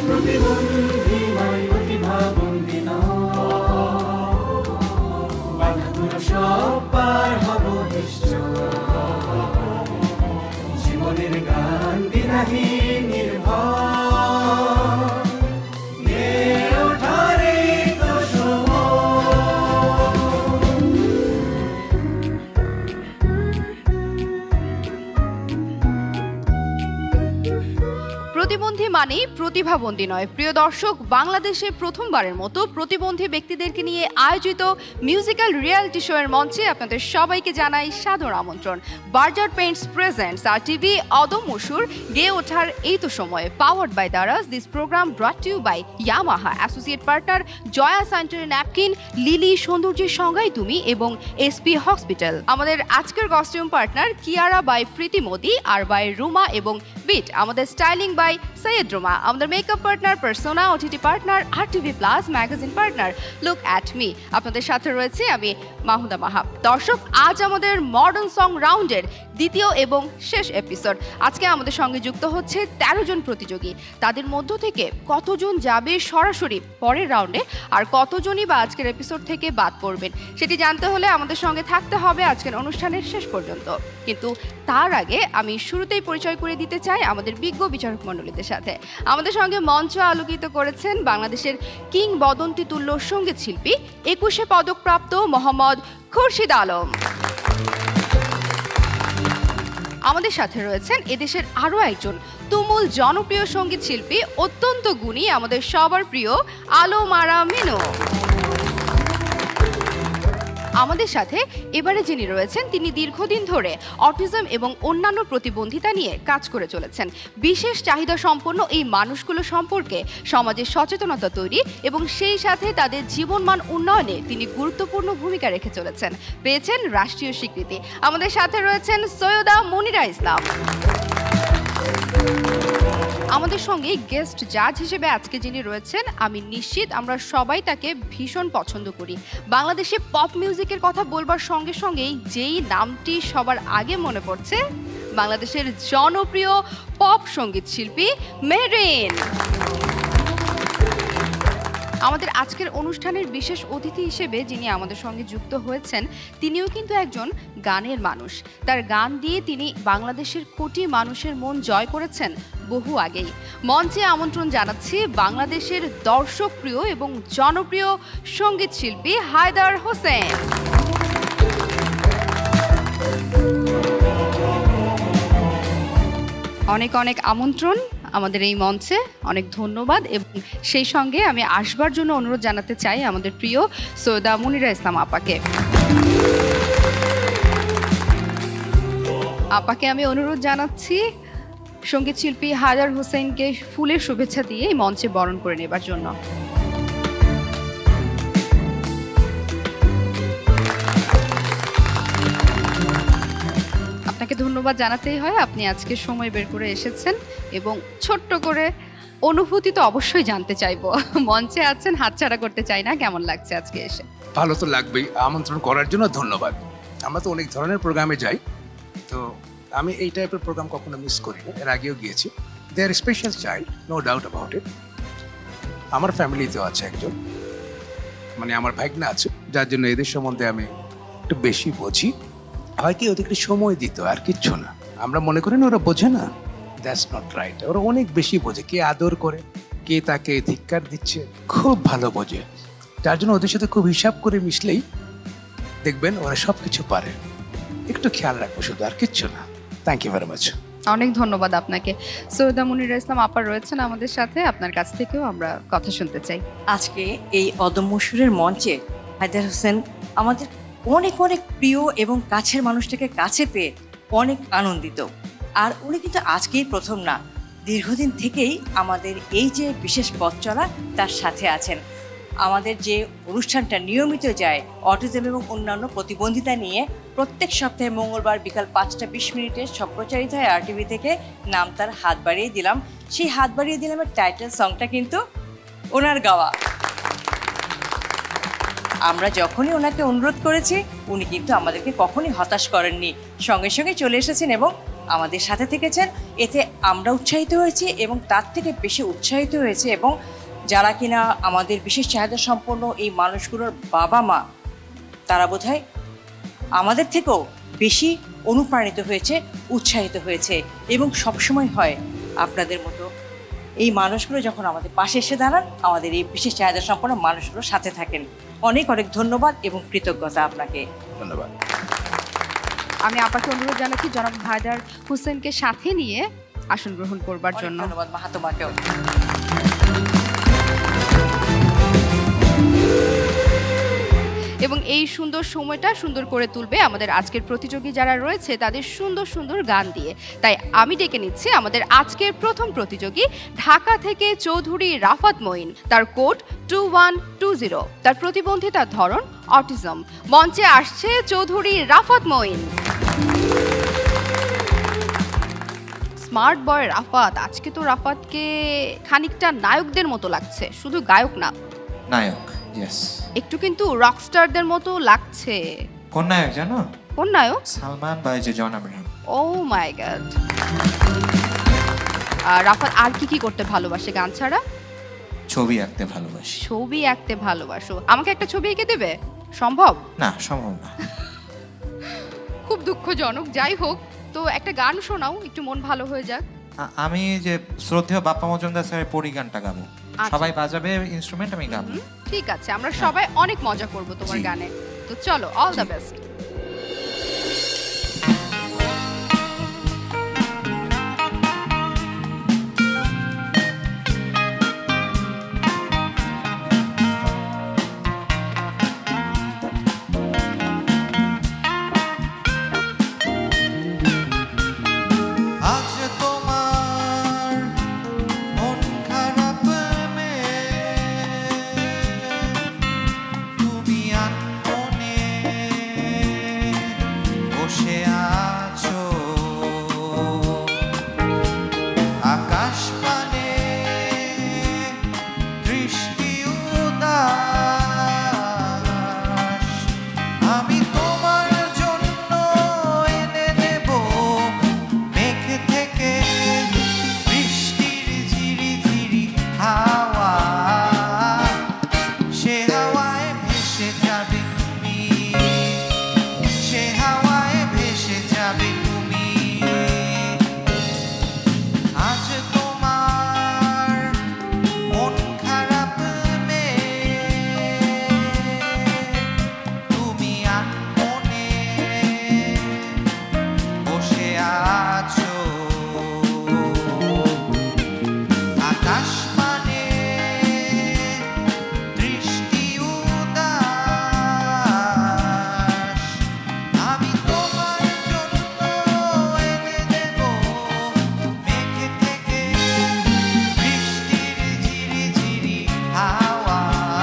প্রতিবন্ধী মানে প্রতিভাবন্ধী নয়, বাধাগুলো সব পার হব নিশ্চয়, জীবনের গান বিনাহীন নির্ভয়, গেয়ে ওঠার এই তো প্রতিবন্ধী মানেই প্রতিভাবন্ধী নয়। প্রিয় দর্শক, বাংলাদেশে প্রথমবারের মতো প্রতিবন্ধী ব্যক্তিদেরকে নিয়ে আয়োজিত মিউজিক্যাল রিয়ালিটি শো এর মঞ্চে আপনাদের সবাইকে জানাই সাদর আমন্ত্রণ। Berger Paints presents R TV অদম মসুর গেয়ে ওঠার এই তো সময়ে, powered by Daraz. This program brought to you by Yamaha, associate partner Joya sanitary napkin, Lily সৌন্দর্যের সঙ্গাই তুমি এবং এসপি হসপিটাল। আমাদের আজকের costume partner Kiara by Preeti Modi আর বাই রুমা এবং বিট। আমাদের স্টাইলিং বাই সৈয়দ রুমা। আমাদের makeup partner Persona, OTT partner R TV plus, magazine partner look at me. আপনাদের সাথে রয়েছে আমি মাহুদা মাহাব। দর্শক, আজ আমাদের মডার্ন সং রাউন্ডের দ্বিতীয় এবং শেষ এপিসোড। আজকে আমাদের সঙ্গে যুক্ত হচ্ছে 13 জন প্রতিযোগী। তাদের মধ্য থেকে কতজন যাবে সরাসরি পরের রাউন্ডে আর কতজনই বা আজকের এপিসোড থেকে বাদ পড়বেন, সেটি জানতে হলে আমাদের সঙ্গে থাকতে হবে আজকের অনুষ্ঠানের শেষ পর্যন্ত। কিন্তু তার আগে আমি শুরুতেই পরিচয় করে দিতে চাই আমাদের বিজ্ঞ বিচারক মণ্ডলীদের সাথে। আমাদের সঙ্গে মঞ্চ আলোকিত করেছেন বাংলাদেশের কিংবদন্তি তুল্য সঙ্গীত শিল্পী, 21 পদকপ্রাপ্ত মোহাম্মদ খুরশিদ আলম। আমাদের সাথে রয়েছেন এদেশের আরও একজন তুমুল জনপ্রিয় সঙ্গীত শিল্পী, অত্যন্ত গুণী, আমাদের সবার প্রিয় আলম আরা মিনু। আমাদের সাথে এবারে যিনি রয়েছেন, তিনি দীর্ঘদিন ধরে অটিজম এবং অন্যান্য প্রতিবন্ধিতা নিয়ে কাজ করে চলেছেন। বিশেষ চাহিদা সম্পন্ন এই মানুষগুলো সম্পর্কে সমাজে সচেতনতা তৈরি এবং সেই সাথে তাদের জীবনমান উন্নয়নে তিনি গুরুত্বপূর্ণ ভূমিকা রেখে চলেছেন। পেয়েছেন রাষ্ট্রীয় স্বীকৃতি। আমাদের সাথে রয়েছেন সৈয়দা মুনিরা ইসলাম। আমাদের সঙ্গে গেস্ট জাজ হিসেবে আজকে যিনি রয়েছেন, আমি নিশ্চিত আমরা সবাই তাকে ভীষণ পছন্দ করি। বাংলাদেশে পপ মিউজিকের কথা বলবার সঙ্গে সঙ্গেই যেই নামটি সবার আগে মনে পড়ছে, বাংলাদেশের জনপ্রিয় পপ সঙ্গীত শিল্পী মেহরিন। আমাদের আজকের অনুষ্ঠানের বিশেষ অতিথি হিসেবে যিনি আমাদের সঙ্গে যুক্ত হয়েছেন, তিনিও কিন্তু একজন গানের মানুষ। তার গান দিয়ে তিনি বাংলাদেশের কোটি মানুষের মন জয় করেছেন বহু আগেই। মঞ্চে আমন্ত্রণ জানাচ্ছি বাংলাদেশের দর্শকপ্রিয় এবং জনপ্রিয় সঙ্গীত শিল্পী হায়দার হোসেন। অনেক অনেক আমন্ত্রণ আমাদের এই মঞ্চে, অনেক ধন্যবাদ। এবং সেই সঙ্গে আমি আসবার জন্য অনুরোধ জানাতে চাই আমাদের প্রিয় সৈয়দা মুনিরা ইসলাম আপাকে। আপাকে আমি অনুরোধ জানাচ্ছি সঙ্গীত শিল্পী হায়দার হোসেনকে ফুলের শুভেচ্ছা দিয়ে এই মঞ্চে বরণ করে নেবার জন্য। আপনাকে ধন্যবাদ জানাতেই হয়, আপনি আজকে সময় বের করে এসেছেন এবং ছোট্ট করে অনুভূতি তো অবশ্যই জানতে চাইবো। মঞ্চে আছেন, হাতছাড়া করতে চাই না। কেমন লাগছে আজকে এসে? ভালো তো লাগবেই। আমন্ত্রণ করার জন্য ধন্যবাদ। আমরা তো অনেক ধরনের প্রোগ্রামে যাই, তো আমি এই টাইপের প্রোগ্রাম কখনো মিস করি না। এর আগেও গিয়েছি। They are special child, no doubt about it. আমার ফ্যামিলিতেও আছে একজন, মানে আমার ভাগ্না আছে, যার জন্য এদের সম্বন্ধে আমি একটু বেশি বুঝি। হয় কি, ওদেরকে সময় দিত, আর কিচ্ছু না। আমরা মনে করি না ওরা বোঝে না, দ্যাটস নট রাইট। ওরা অনেক বেশি বোঝে। কে আদর করে, কে তাকে ধিক্কার দিচ্ছে, খুব ভালো বোঝে। যার জন্য ওদের সাথে খুব হিসাব করে মিশলেই দেখবেন ওরা সব কিছু পারে। একটু খেয়াল রাখবো শুধু, আর কিচ্ছু না। Thank you very much. অনেক ধন্যবাদ আপনাকে। সৈয়দা মুনিরা ইসলাম আপা রয়েছেন আমাদের সাথে, আপনার কাছ থেকেও আমরা কথা শুনতে চাই। আজকে এই অদম মসুরের মঞ্চে হায়দার হোসেন আমাদের অনেক অনেক প্রিয় এবং কাছের মানুষটাকে কাছে পেয়ে অনেক আনন্দিত। আর উনি কিন্তু আজকেই প্রথম না, দীর্ঘদিন থেকেই আমাদের এই যে বিশেষ পথ চলা তার সাথে আছেন। আমাদের যে অনুষ্ঠানটা নিয়মিত যায় অটিজম এবং অন্যান্য প্রতিবন্ধিতা নিয়ে, প্রত্যেক সপ্তাহে মঙ্গলবার বিকাল 5:20 সম্প্রচারিত হয় RTV থেকে। নাম তার হাত বাড়িয়ে দিলাম। সেই হাত বাড়িয়ে দিলামের টাইটেল সংটা কিন্তু ওনার গাওয়া। আমরা যখনই ওনাকে অনুরোধ করেছি, উনি কিন্তু আমাদেরকে কখনই হতাশ করেননি, সঙ্গে সঙ্গে চলে এসেছেন এবং আমাদের সাথে থেকেছেন। এতে আমরা উৎসাহিত হয়েছি এবং তার থেকে বেশি উৎসাহিত হয়েছে এবং যারা কিনা আমাদের বিশেষ চাহিদা সম্পন্ন এই মানুষগুলোর বাবা মা, তারা বোধহয় আমাদের থেকেও বেশি অনুপ্রাণিত হয়েছে, উৎসাহিত হয়েছে এবং সবসময় হয় আপনাদের মতো এই মানুষগুলো যখন আমাদের পাশে এসে দাঁড়ান, আমাদের এই বিশেষ চাহিদা সম্পন্ন মানুষগুলোর সাথে থাকেন। অনেক অনেক ধন্যবাদ এবং কৃতজ্ঞতা আপনাকে। ধন্যবাদ। আমি আপাকে অনুরোধ জানাচ্ছি জনাব হায়দার হোসেনকে সাথে নিয়ে আসন গ্রহণ করবার অনেক জন্য। ধন্যবাদ মাহাতমাকেও। এবং এই সুন্দর সময়টা সুন্দর করে তুলবে আমাদের আজকের প্রতিযোগী যারা রয়েছে তাদের সুন্দর সুন্দর গান দিয়ে। তাই আমি ডেকে নিচ্ছি আমাদের আজকের প্রথম প্রতিযোগী, ঢাকা থেকে চৌধুরী রাফাত মঈন। তার কোড 2120, তার প্রতিবন্ধিতার ধরন অটিজম। মঞ্চে আসছে চৌধুরী রাফাত মঈন। স্মার্ট বয় রাফাত, আজকে তো রাফাতকে খানিকটা নায়কদের মতো লাগছে, শুধু গায়ক না, নায়ক। ইয়েস, একটু কিন্তু রকস্টারদের মতো লাগছে। কোন নায়ক জানো? কোন নায়ক? সালমান বাই যে John Abraham. Oh my God. Rafat আর কি কি করতে ভালোবাসে গান ছাড়া? ছবি আঁকতে ভালোবাসি। ছবি আঁকতে ভালোবাসো, আমাকে একটা ছবি এঁকে দেবে? সম্ভব না, সম্ভব না। খুব দুঃখজনক। যাই হোক, তো একটা গান শোনাও, একটু মন ভালো হয়ে যাক। আমি যে শ্রদ্ধেয় বাপ্পা মজুমদার স্যারের পরি গানটা গাবো। আচ্ছা। সবাই বাজাবে ইনস্ট্রুমেন্ট, আমি গাবো। ঠিক আছে, আমরা সবাই অনেক মজা করব তোমার জি। গানে। তো চলো, অল দ্য বেস্ট। আজ তোমার মন খারাপ তুমি আনমনে বসে আছো, আকাশ পানে দৃষ্টি উদাস, আমি তোমার জন্য এনে দেব মেঘ থেকে বৃষ্টির ঝিরি ঝিরি হাওয়া, সে হাওয়ায় ভেসে যাবে তুমি, সে হাওয়ায় ভেসে যাবে তুমি। আজ তোমার মন খারাপ তুমি আনমনে বসে আছো, আকাশ মানে দৃষ্টি উদাস, আমি তোমার জন্য এনে দেব মেঘ থেকে বৃষ্টির ঝিরি ঝিরি হাওয়া,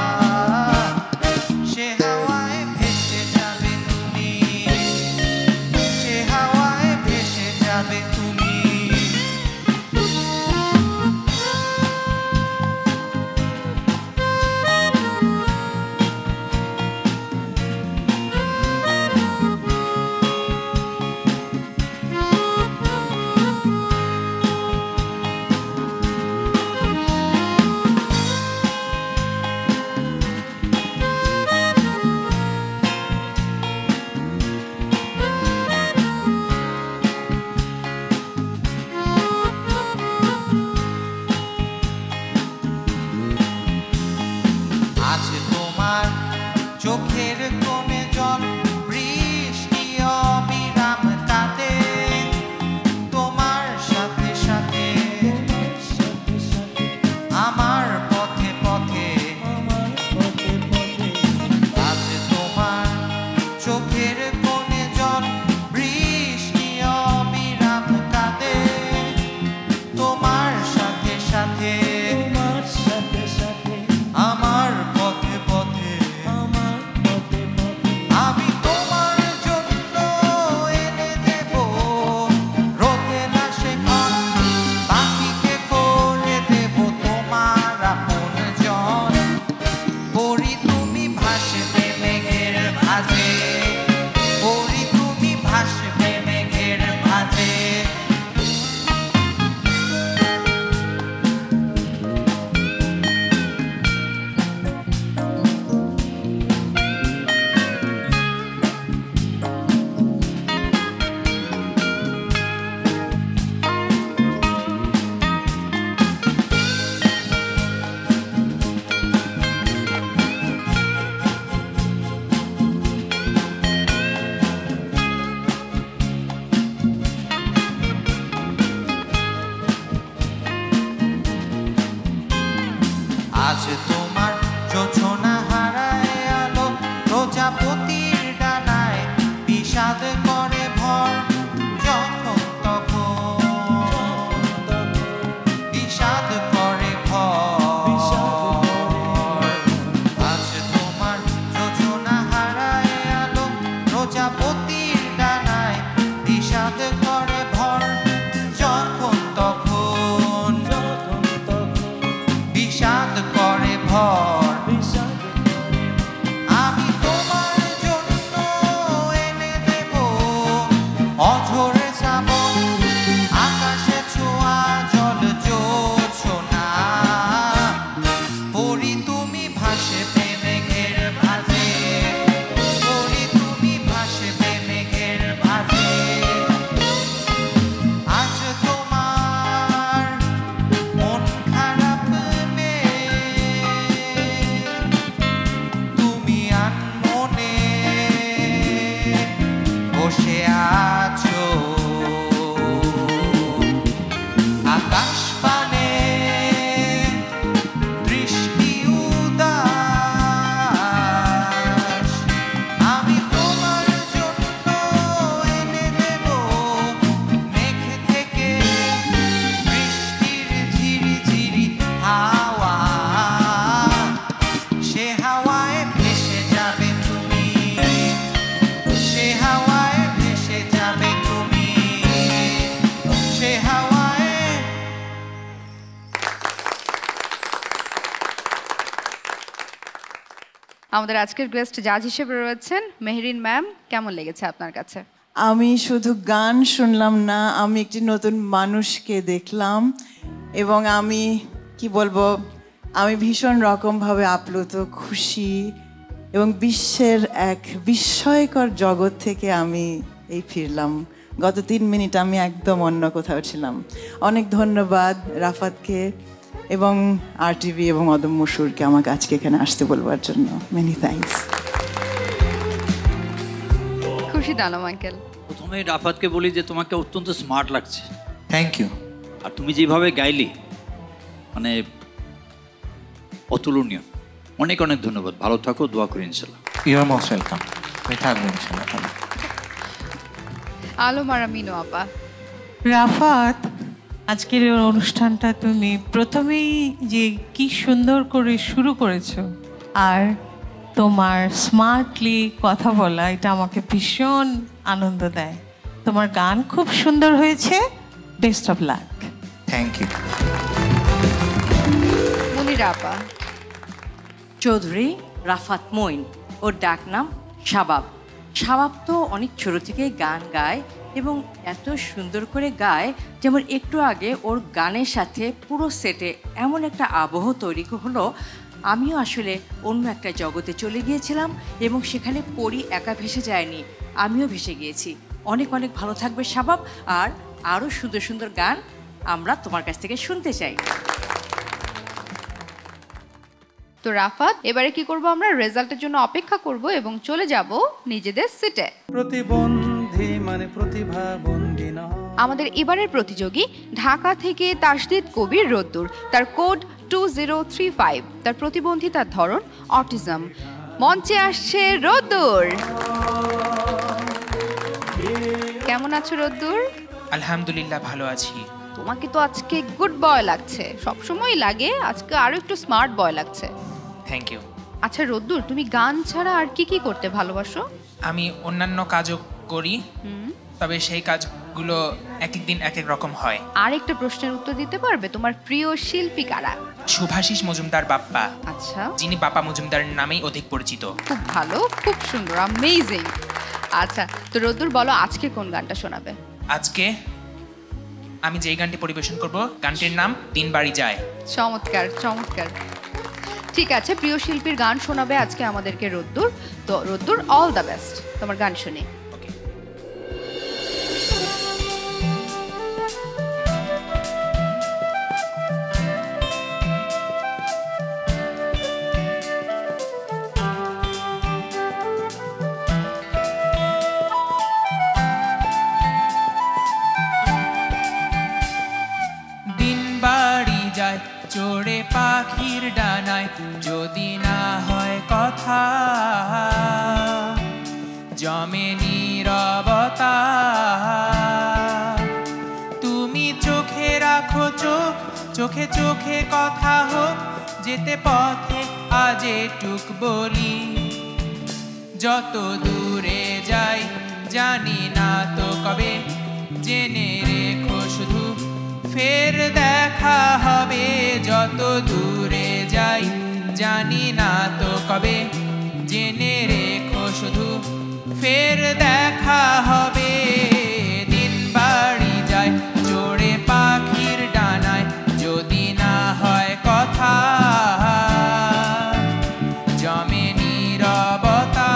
সে হাওয়ায় ভেসে যাবে তুমি, সে হাওয়ায় ভেসে যাবে তুমি। আজ তোমার চোখের কোণে জল বৃষ্টি অবিরাম কাটে, তোমার সাথে সাথে আমার পথে পথে, আজ তোমার চোখের কোণে জল বৃষ্টি অবিরাম কাটে, তোমার সাথে সাথে আমার পথে পথে, আমি তোমার জন্য এনে দেব রোদে না শেখা, পাখিকে করে দেব তোমার আজ তোমার যোছনা হারায় আলো প্রজাপতির ডানায় বিষাদ করে ভর যখন তখন বিষাদ করে ভর আজ তোমার যোছনা হারায় আলো প্রজাপতির ডানায় বিষাদ করে ভর যখন তখন বিষাদ করে ভর আমি তোমার জন্য এনে দেব অঝরে শ্রাবণ আকাশে ছোঁয়া জল জোছনা পরি তুমি ভাসবে মেঘের ভাঁজে পরি তুমি ভাসবে মেঘের ভাঁজে আজ তোমার মন খারাপ তুমি আনমনে বসে আছো আকাশ পানে দৃষ্টি উদাস আমি তোমার জন্য এনে দেব মেঘ থেকে বৃষ্টির ঝিরি ঝিরি হাওয়া সে হাওয়ায় ভেসে যাবে তুমি সে হাওয়ায় ভেসে যাবে তুমি সে হাওয়ায় আমাদের আজকের গেস্ট জাজ হিসেবে রয়েছেন মেহরিন ম্যাম, কেমন লেগেছে আপনার কাছে? আমি শুধু গান শুনলাম না, আমি একটি নতুন মানুষকে দেখলাম এবং আমি কি বলবো, আমি ভীষণ রকমভাবে আপ্লুত, খুশি এবং বিশ্বের এক বিস্ময়কর জগৎ থেকে আমি এই ফিরলাম। গত 3 মিনিট আমি একদম অন্য কোথাও ছিলাম। অনেক ধন্যবাদ রাফাতকে এবং RTV এবং অদম্য সুরকে আমাকে আজকে এখানে আসতে বলবার জন্য। Many thanks. খুশি দানম আঙ্কেল। প্রথমে রাফাতকে বলি যে তোমাকে অত্যন্ত স্মার্ট লাগছে, থ্যাংক ইউ। আর তুমি যেভাবে গাইলি মানে অতুলনীয়। অনেক অনেক ধন্যবাদ, ভালো থাকো, দোয়া করি ইনশাল্লাহ। You are most welcome. আমি থাকবো ইনশাল্লাহ। আলম আর মিনু আপা, রাফাত, আজকের এই অনুষ্ঠানটা তুমি প্রথমেই যে কি সুন্দর করে শুরু করেছো আর তোমার স্মার্টলি কথা বলা, এটা আমাকে ভীষণ আনন্দ দেয়। তোমার গান খুব সুন্দর হয়েছে, best of luck. Thank you. Munira আপা, চৌধুরী রাফাত মঈন, ওর ডাক নাম শাবাব। শাবাব তো অনেক ছোট থেকে গান গায় এবং এত সুন্দর করে গায়, যেমন একটু আগে ওর গানের সাথে পুরো সেটে এমন একটা আবহ তৈরি হলো, আমিও আসলে অন্য একটা জগতে চলে গিয়েছিলাম এবং সেখানে পরি একা ভেসে যায়নি, আমিও ভেসে গিয়েছি। অনেক অনেক ভালো থাকবে শাবাব, আর আরও সুন্দর সুন্দর গান আমরা তোমার কাছ থেকে শুনতে চাই। তো রাফাত, এবারে কি করব আমরা? রেজাল্টের জন্য অপেক্ষা করব এবং চলে যাব নিজেদের সিটে। প্রতিবন্ধী মানে প্রতিভাবন্ধী নয়। আমাদের এবারের প্রতিযোগী ঢাকা থেকে তাসদিদ কবির রোদ্দুর, তার কোড 2035, তার প্রতিবন্ধিতার ধরন অটিজম। মঞ্চে আসছে রোদ্দুর। কেমন আছো রোদ্দুর? আলহামদুলিল্লাহ, ভালো আছি। তোমাকে তো আজকে গুড বয় লাগছে, সবসময় লাগে, আজকে আরো একটু স্মার্ট বয় লাগছে। Thank you. আচ্ছা রোদ্দুর, তুমি গান ছাড়া আর কি কি করতে ভালোবাসো? আমি অন্যান্য কাজও করি, তবে সেই কাজগুলো এক এক দিন এক এক রকম হয়। আর একটা প্রশ্নের উত্তর দিতে পারবে? তোমার প্রিয় শিল্পী কারা? শুভাশিস মজুমদার বাপ্পা, আচ্ছা, যিনি বাপ্পা মজুমদারের নামেই অধিক পরিচিত। খুব ভালো, খুব সুন্দর, অ্যামেজিং। আচ্ছা, তো রোদ্দুর বলো আজকে কোন গানটা শোনাবে? আজকে আমি যেই গানটি পরিবেশন করব, গানটির নাম 3 বাড়ি যায়। চমৎকার চমৎকার। ঠিক আছে, প্রিয় শিল্পীর গান শোনাবে আজকে আমাদেরকে রোদ্দুর। তো রোদ্দুর, অল দ্য বেস্ট, তোমার গান শুনে। দিন বাড়ি যায় চড়ে পা পাখির ডানায় যদি না হয় কথা, জমে নীরবতা। তুমি চোখে রাখো চোখ, চোখে চোখে কথা হোক, যেতে পথে আজ এটুক বলি। যত দূরে যাই জানি না তো কবে, জেনে রেখো শুধু ফের দেখা হবে। যত দূরে যাই জানি না তো কবে, জেনে রেখো শুধু ফের দেখা হবে। দিন বাড়ি যায় চড়ে পাখির ডানায় যদি না হয় কথা, জমে নীরবতা।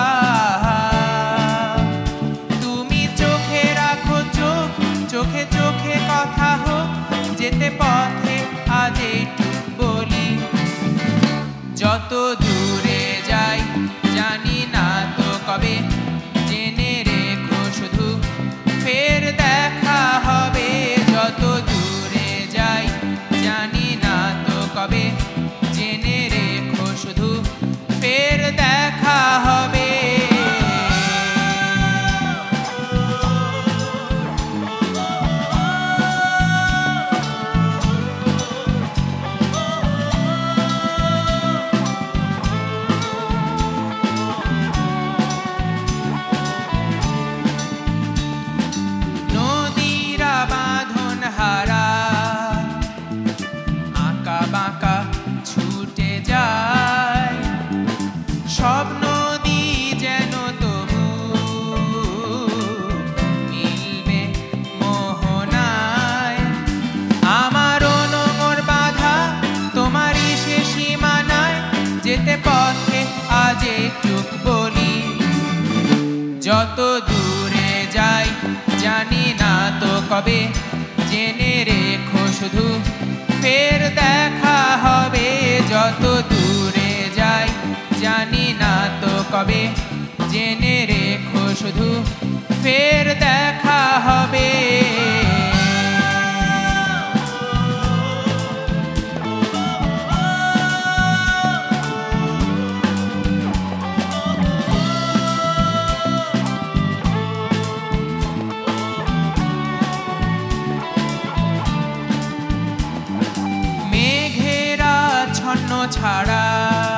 তুমি চোখে রাখো চোখ, চোখে চোখে কথা হোক, যেতে পথে আজ এটুক বলি। যত দূরে যাই জানি না তো কবে, জেনে রেখো শুধু ফের দেখা হবে। যত দূরে যাই জানি না তো কবে, জেনে রেখো শুধু ফের দেখা হবে। নদীরা বাঁধন হারা আঁকা বাঁকা ছুটে যায়, সব নদী যেন তবু মিলবে মোহনায়। আমার নোঙর বাঁধা তোমারই সে সীমানায়, যেতে পথে আজ একটুক বলি। যত দূরে যাই জানি না তো কবে, জেনে রেখো শুধু ফের দেখা হবে। যত দূরে যাই জানি না তো কবে, জেনে রেখো শুধু ফের দেখা হবে। মেঘেরা ছন্ন ছাড়া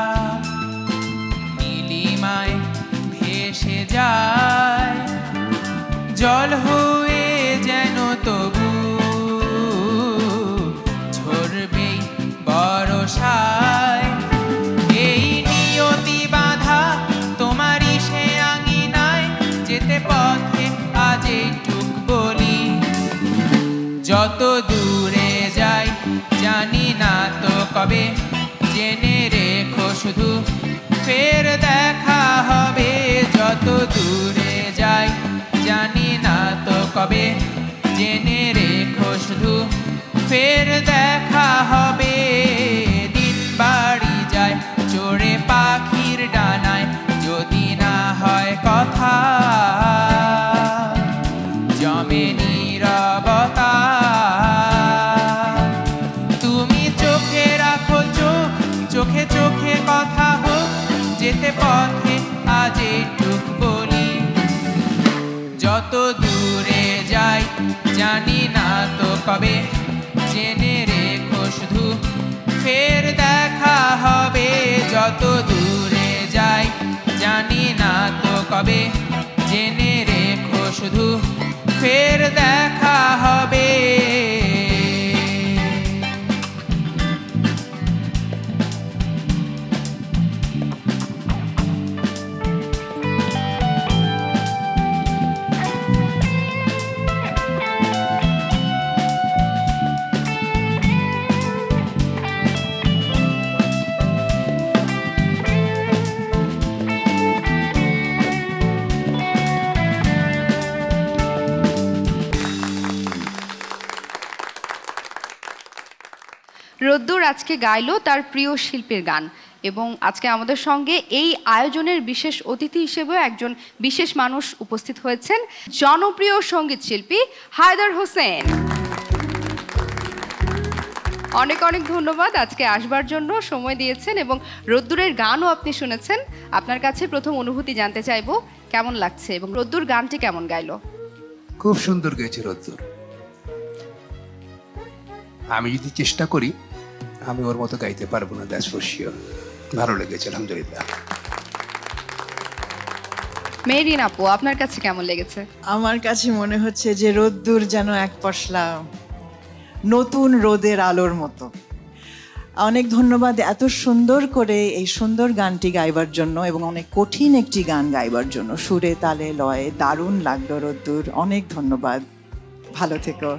নীলিমায় ভেসে যায়, জল হয়ে যেন তবু ঝরবেই বরষায়। এই নিয়তি বাঁধা তোমারই সে আঙিনায়, যেতে পথে আজ একটুক বলি। যত দূরে যাই জানি না তো কবে, জেনে রেখো শুধু ফের দেখা হবে। যত দূরে যাই জানি না তো কবে, জেনে রেখো শুধু ফের দেখা হবে। দিন বাড়ি যায় চড়ে পাখির ডানায় যদি না হয় কথা, জমে নীরবতা। তুমি চোখে রাখো চোখ, চোখে চোখে কথা হোক, যেতে পথে আজ এটুক বলি। যত দূরে যাই জানি না তো কবে, জেনে রেখো শুধু ফের দেখা হবে। যত দূরে যাই জানি না তো কবে, জেনে রেখো শুধু ফের দেখা হবে। রোদ্দুর আজকে গাইলো তার প্রিয় শিল্পীর গান, এবং আজকে আমাদের সঙ্গে এই আয়োজনের বিশেষ অতিথি হিসেবেও একজন বিশেষ মানুষ উপস্থিত হয়েছেন, জনপ্রিয় সঙ্গীত শিল্পী হায়দার হোসেন। অনেক অনেক ধন্যবাদ আজকে আসবার জন্য, সময় দিয়েছেন এবং রোদ্দুরের গানও আপনি শুনেছেন। আপনার কাছে প্রথম অনুভূতি জানতে চাইবো কেমন লাগছে এবং রোদ্দুর গানটি কেমন গাইলো? খুব সুন্দর গেয়েছে রোদ্দুর। আমি যদি চেষ্টা করি আমি ওর মতো গাইতে পারবো না, দ্যাটস ফর শিওর। ভালো লেগেছে আলহামদুলিল্লাহ। মেরিন আপু, আপনার কাছে কেমন লেগেছে? আমার কাছে মনে হচ্ছে যে রোদ্দুর যেন এক পশলা নতুন রোদের আলোর মতো। অনেক ধন্যবাদ এত সুন্দর করে এই সুন্দর গানটি গাইবার জন্য এবং অনেক কঠিন একটি গান গাইবার জন্য, সুরে তালে লয়ে দারুণ লাগলো রোদ্দুর, অনেক ধন্যবাদ, ভালো থেকো।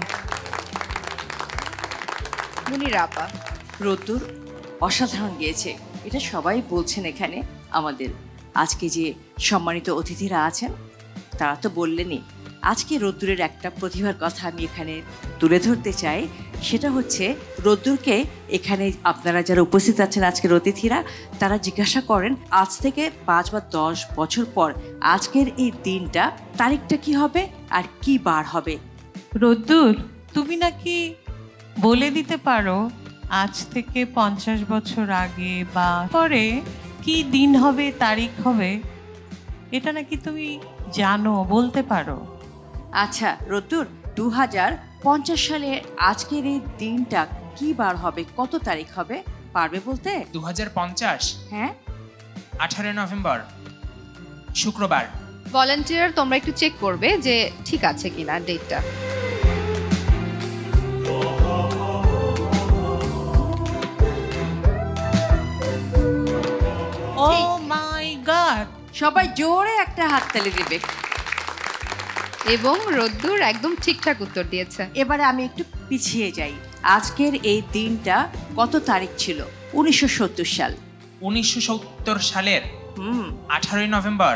মুনিরা আপা, রোদ্দুর অসাধারণ গিয়েছে, এটা সবাই বলছেন এখানে। আমাদের আজকে যে সম্মানিত অতিথিরা আছেন তারা তো বললেনই। আজকে রোদ্দুরের একটা প্রতিভার কথা আমি এখানে তুলে ধরতে চাই, সেটা হচ্ছে রোদ্দুরকে এখানে আপনারা যারা উপস্থিত আছেন আজকের অতিথিরা, তারা জিজ্ঞাসা করেন আজ থেকে 5 বা 10 বছর পর আজকের এই দিনটা তারিখটা কি হবে আর কি বার হবে। রোদ্দুর, তুমি নাকি বলে দিতে পারো আজ থেকে 50 বছর আগে বা পরে কি দিন হবে, তারিখ হবে, এটা নাকি তুমি জানো, বলতে পারো? আচ্ছা রোদ্দুর, 2050 সালে আজকের এই দিনটা কি বার হবে, কত তারিখ হবে, পারবে বলতে? 2050? হ্যাঁ, 18 নভেম্বর, শুক্রবার। ভলান্টিয়ার তোমরা একটু চেক করবে যে ঠিক আছে কিনা ডেটটা। ও মাই গড, সবাই জোরে একটা হাততালি দিবে। এবং রোদ্দুর একদম ঠিকঠাক উত্তর দিয়েছে। এবারে আমি একটু পিছিয়ে যাই, আজকের এই দিনটা কত তারিখ ছিল? 1970 সাল। 1970 সালের 18 নভেম্বর,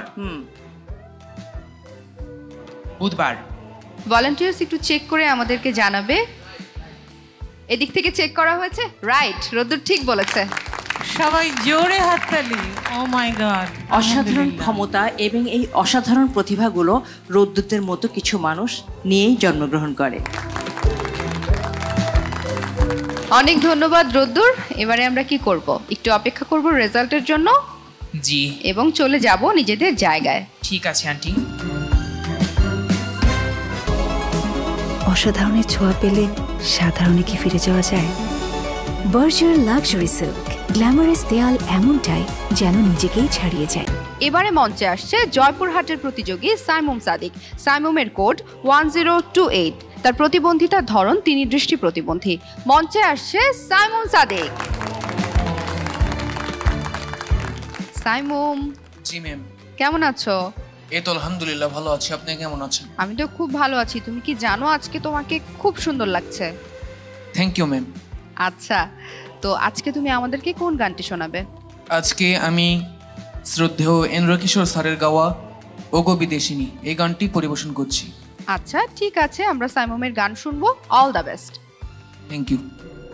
বুধবার। ভলান্টিয়ার্স একটু চেক করে আমাদেরকে জানাবে। এদিক থেকে চেক করা হয়েছে, রাইট, রোদ্দুর ঠিক বলেছে। সবাই জোরে হাততালি। ও মাই গড, অসাধারণ ক্ষমতা এবং এই অসাধারণ প্রতিভাগুলো রোদ্দুতের মতো কিছু মানুষ নিয়েই জন্মগ্রহণ করে। অনেক ধন্যবাদ রোদ্দুর। এবারে আমরা কি করব? একটু অপেক্ষা করব রেজাল্টের জন্য। জি, এবং চলে যাব নিজেদের জায়গায়। ঠিক আছে আন্টি। অসাধারণের ছোঁয়া পেলে সাধারণে কি ফিরে যাওয়া যায়? বার্জার লাক্সারি সিল্ক, গ্ল্যামারাস দেয়াল এমনটাই যেন নিজেকেই ছাড়িয়ে যায়। এবারে মঞ্চে আসছে জয়পুরহাটের প্রতিযোগী সাইমুম সাদিক। সাইমুমের কোড 1028। তার প্রতিবন্ধিতার ধরন, তিনি দৃষ্টি প্রতিবন্ধী। মঞ্চে আসছে সাইমুম সাদিক। সাইমুম, জি ম্যাম। কেমন আছো? এই তো আলহামদুলিল্লাহ ভালো আছি, আপনি কেমন আছেন? আমি তো খুব ভালো আছি। তুমি কি জানো আজকে তোমাকে খুব সুন্দর লাগছে? Thank you ma'am. আচ্ছা, তো আজকে তুমি আমাদেরকে কোন গানটি শোনাবে? আজকে আমি শ্রদ্ধেয় ইন্দ্রকিশোর স্যারের গাওয়া ওগো বিদেশিনী এই গানটি পরিবেশন করছি। আচ্ছা ঠিক আছে, আমরা সাইমুমের গান শুনবো। All the best. Thank you.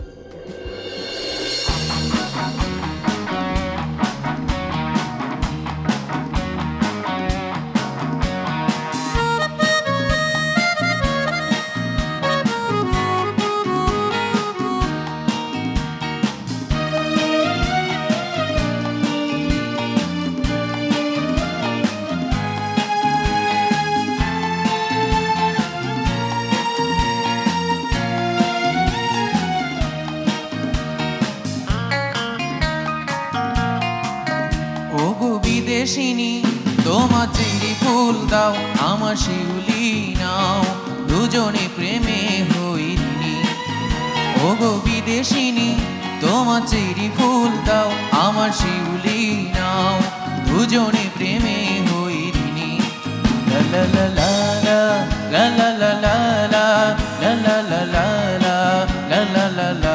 বিদেশিনী তোমার চেরি ফুল দাও, আমার শিউলি নাও, দুজনে প্রেমে হইনি। ওগো বিদেশিনী তোমার চেরি ফুল দাও, আমার শিউলি নাও, দুজনে প্রেমে হইনি। লা লা লা লা লা লা লা লা লা লা লা লা লা লা লা লা লা।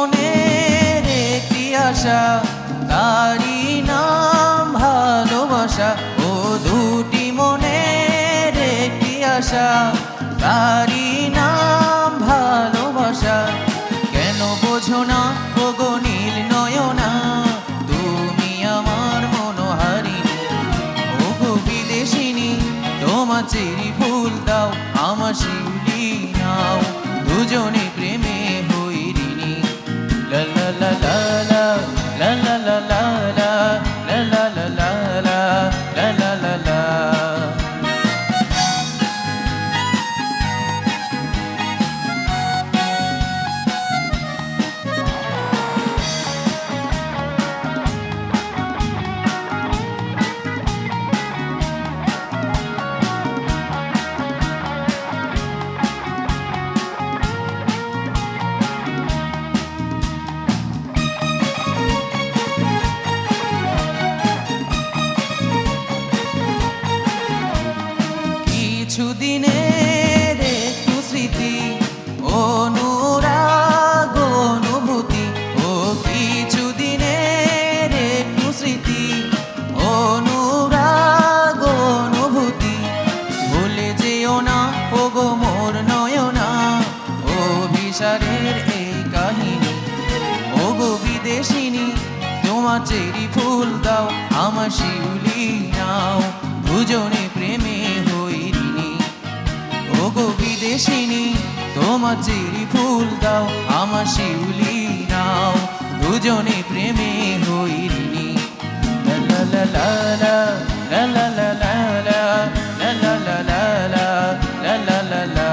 মনের একটি আশা, তারি নাম ভালোবাসা। ও দুটি মনের একটি আশা, তারি নাম ভালোবাসা। কেন বোঝো না ওগো নীল নয়না, তুমি আমার মনোহারিণী। ওগো বিদেশিনী, তোমার চেরি ফুল দাও, আমার শিউলি নাও, দুজনে প্রেমে হই ঋণী। লা লা লা লা লা লা লা লা লা লা লা লা লা লা লা লা লা লা। কিছুদিনের একটু স্মৃতি, অনুরাগ অনুভূতি। ও কিছুদিনের একটু স্মৃতি, অনুরাগ অনুভূতি। ভুলে যেও না ওগো মোর নয়না, অভিসারের এই কাহিনী। ওগো বিদেশিনী, তোমার চেরি ফুল দাও, আমার শিউলি নাও, দুজনে প্রেমে হই ঋণী। ওগো বিদেশিনী, তোমার চেরি ফুল দাও, আমার শিউলি নাও, দুজনে প্রেমে হই ঋণী। লা লা লা লা লা লা লা লা লা লা লা লা লা লা লা লা লা।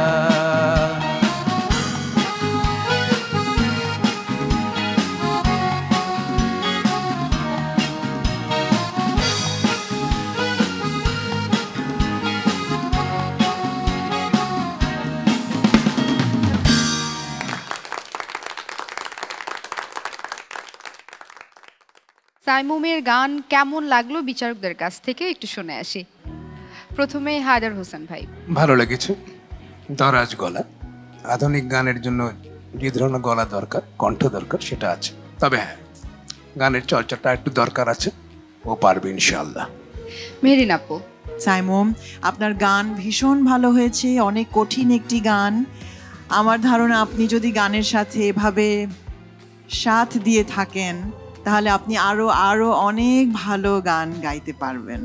সাইমুমের গান কেমন লাগলো বিচারকদের কাছ থেকে একটু শুনে আসি। প্রথমে হায়দার হোসেন ভাই। ভালো লেগেছে, দরাজ গলা। আধুনিক গানের জন্য যে ধরনের গলা দরকার, কণ্ঠ দরকার, সেটা আছে। তবে হ্যাঁ, গানের চর্চাটা একটু দরকার আছে, ও পারবে ইনশাআল্লাহ। মেহরিন আপু। সাইমুম, আপনার গান ভীষণ ভালো হয়েছে, অনেক কঠিন একটি গান। আমার ধারণা আপনি যদি গানের সাথে এভাবে সাথ দিয়ে থাকেন, তাহলে আপনি আরো আরো অনেক ভালো গান গাইতে পারবেন।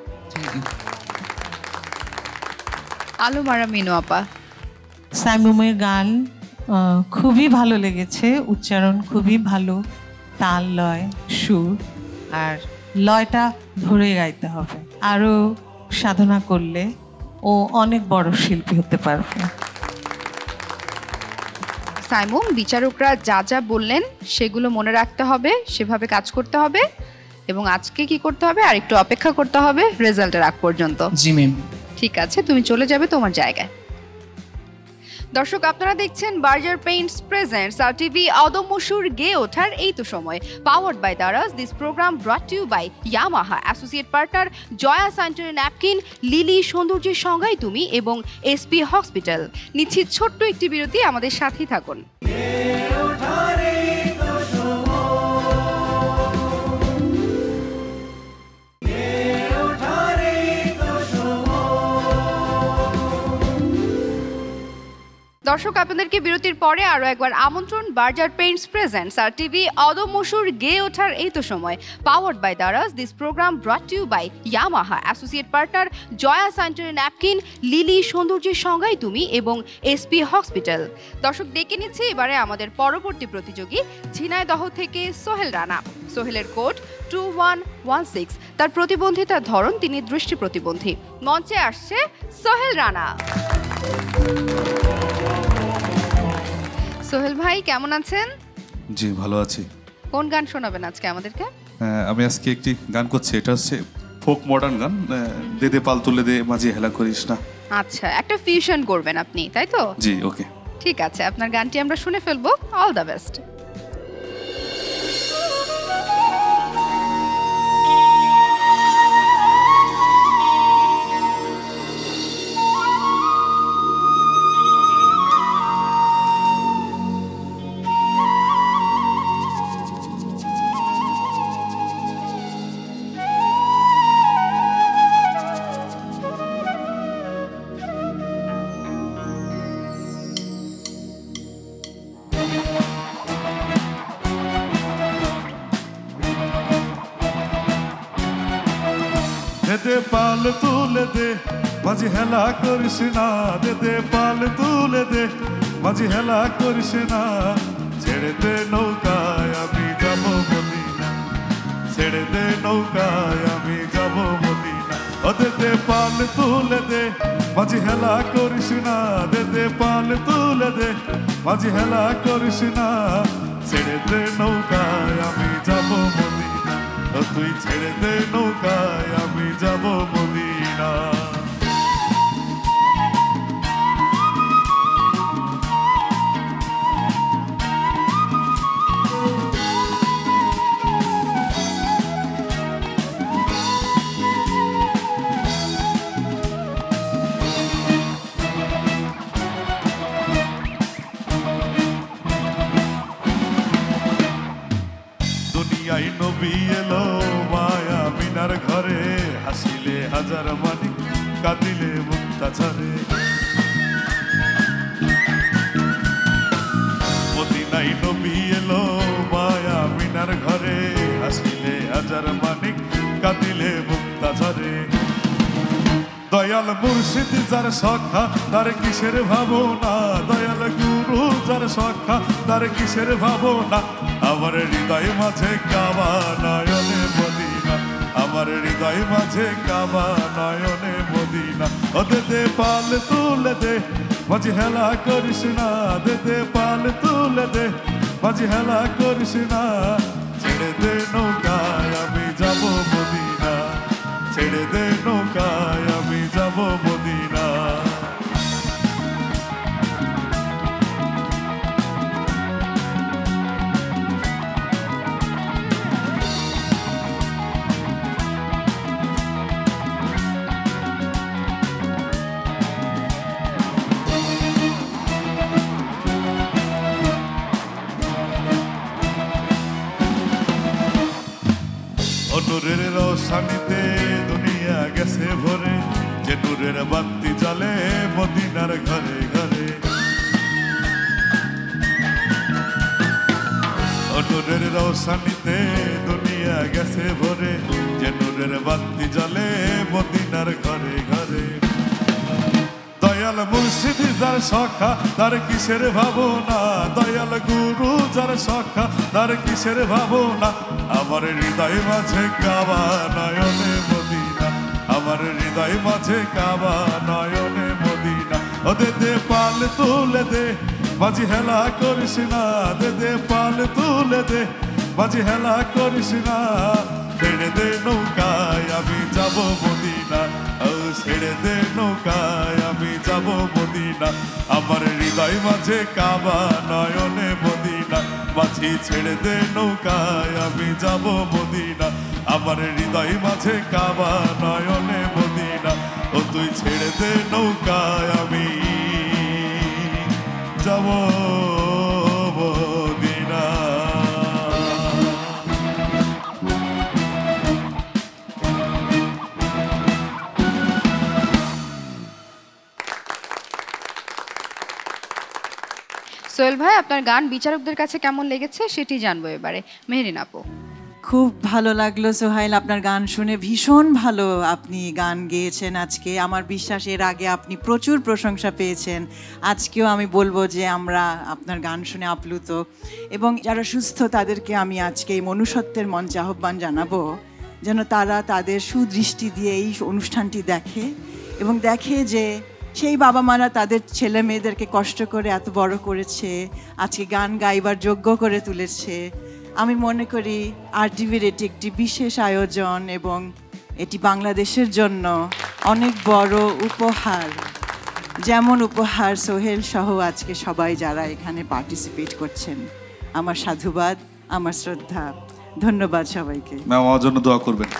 আলো মারা মিনু আপা। সাইমুমের গান খুবই ভালো লেগেছে, উচ্চারণ খুবই ভালো, তাল লয় সুর, আর লয়টা ধরে গাইতে হবে। আরও সাধনা করলে ও অনেক বড় শিল্পী হতে পারবে। সাইমুম, বিচারকরা যা যা বললেন সেগুলো মনে রাখতে হবে, সেভাবে কাজ করতে হবে, এবং আজকে কি করতে হবে, আর একটু অপেক্ষা করতে হবে রেজাল্টের আগ পর্যন্ত। জি ম্যাম। ঠিক আছে, তুমি চলে যাবে তোমার জায়গায়। দর্শক, আপনারা দেখছেন Berger Paints presents R TV অদম্য সুর গেয়ে ওঠার এই তো সময়, powered by Daraz. This program brought to you by Yamaha, associate partner Joya sanitary napkin, Lily সৌন্দর্যের সংজ্ঞাই তুমি এবং এসপি হসপিটাল। নিচ্ছি ছোট্ট একটি বিরতি, আমাদের সাথেই থাকুন। দর্শক, আপনাদেরকে বিরতির পরে আরো একবার আমন্ত্রণ। Berger Paints presents R TV অদম্য সুর গেয়ে ওঠার এই তো সময়, powered by Daraz. This program brought to you by Yamaha, associate partner Joya sanitary napkin, Lily সৌন্দর্যের সংজ্ঞাই তুমি এবং এসপি হসপিটাল। দর্শক, ডেকে নিচ্ছে এবারে আমাদের পরবর্তী প্রতিযোগী ঝিনাইদহ থেকে সোহেল রানা। সোহেলের কোড 2116। তার প্রতিবন্ধিতার ধরন, তিনি দৃষ্টি প্রতিবন্ধী। মঞ্চে আসছে সোহেল রানা। সোহেল ভাই, কেমন আছেন? জি ভালো আছি। কোন গান শোনাবেন আজকে আমাদেরকে? আমি আজকে একটি গান করছি, এটা হচ্ছে ফোক মডার্ন গান, দে দে পাল তুলে দে মাঝি হেলা করিস না। আচ্ছা, একটা ফিউশন করবেন আপনি, তাই তো? জি ওকে, ঠিক আছে, আপনার গানটি আমরা শুনে ফেলবো। All the best. দে পাল তুলে দে মাঝি হেলা করিস না, দে পাল তুলে দে মাঝি হেলা করিস না। ছেড়ে দে নৌকায় আমি যাব মদিনা, ছেড়ে দে নৌকায় আমি যাব মদিনা। ও দে পাল তুলে দে মাঝি হেলা করিস না, দে পাল তুলে দে মাঝি হেলা করিস না। ছেড়ে দে নৌকায় আমি যাব মদিনা, ও তুই ছেড়ে দে নৌকায় আমি যাব মদিনা। দুনিয়ায় নবী এলো মায়া মিনার ঘরে, হাসিলে হাজার মানিক কাঁদিলে মুক্তা ঝরে। মদিনায় নবী এলো মায়া মিনার ঘরে, হাসিলে হাজার মানিক কাঁদিলে মুক্তা ঝরে। দয়াল মুর্শিদ যার সখা তার কিসের ভাবনা, দয়াল গুরু যার সখা তার কিসের ভাবনা। আমার হৃদয় মাঝে কাবা নয়নে মদিনা, আমার হৃদয় মাঝে কাবা নয়নে মদিনা। ও দে পাল তুলে দে মাঝি হেলা করিস না, দে পাল তুলে দে মাঝি হেলা করিস না। ছেড়ে দে নৌকায় আমি যাব মদিনা, ছেড়ে দে নৌকায় আমি যাব মদিনা। নূরের রোশানিতে দুনিয়া গেছে ভরে, যে নূরের বাতি জ্বলে মদিনার ঘরে ঘরে। নূরের রোশানিতে দুনিয়া গেছে ভরে, যে নূরের বাতি জ্বলে মদিনার ঘরে ঘরে। দয়াল মুর্শিদ যার সখা তার কিসের ভাবনা, দয়াল গুরু যার সখা তার কিসের ভাবনা। আমার হৃদয় মাঝে কাবা নয়নে মদিনা, আমার হৃদয় মাঝে কাবা নয়নে মদিনা। ও দে পাল তুলে দে মাঝি হেলা করিস না, দে পাল তুলে দে মাঝি হেলা করিস না। ছেড়ে দে নৌকায় আমি যাব মদিনা, ও ছেড়ে দে নৌকায় আমি যাব মদিনা। আমার হৃদয় মাঝে কাবা নয়নে মদিনা, মাঝি ছেড়ে দে নৌকায় আমি যাব মদিনা। আমার হৃদয় মাঝে কাবা নয়নে মদিনা, ও তুই ছেড়ে দে নৌকায় আমি যাব মদিনা। সোহেল ভাই, আপনার গান বিচারকদের কাছে কেমন লেগেছে সেটি জানবো এবারে। মেহেরিন আপু। খুব ভালো লাগলো সোহাইল, আপনার গান শুনে ভীষণ ভালো আপনি গান গেয়েছেন আজকে। আমার বিশ্বাস এর আগে আপনি প্রচুর প্রশংসা পেয়েছেন, আজকেও আমি বলবো যে আমরা আপনার গান শুনে আপ্লুত। এবং যারা সুস্থ তাদেরকে আমি আজকে এই মনুষ্যত্বের মঞ্চে আহ্বান জানাবো যেন তারা তাদের সুদৃষ্টি দিয়ে এই অনুষ্ঠানটি দেখে এবং দেখে যে সেই বাবা মারা তাদের ছেলে মেয়েদেরকে কষ্ট করে এত বড় করেছে, আজকে গান গাইবার যোগ্য করে তুলেছে। আমি মনে করি RTVর এটি একটি বিশেষ আয়োজন এবং এটি বাংলাদেশের জন্য অনেক বড় উপহার। যেমন উপহার সোহেল সহ আজকে সবাই যারা এখানে পার্টিসিপেট করছেন, আমার সাধুবাদ, আমার শ্রদ্ধা, ধন্যবাদ সবাইকে। ম্যাম আমার জন্য দোয়া করবেন।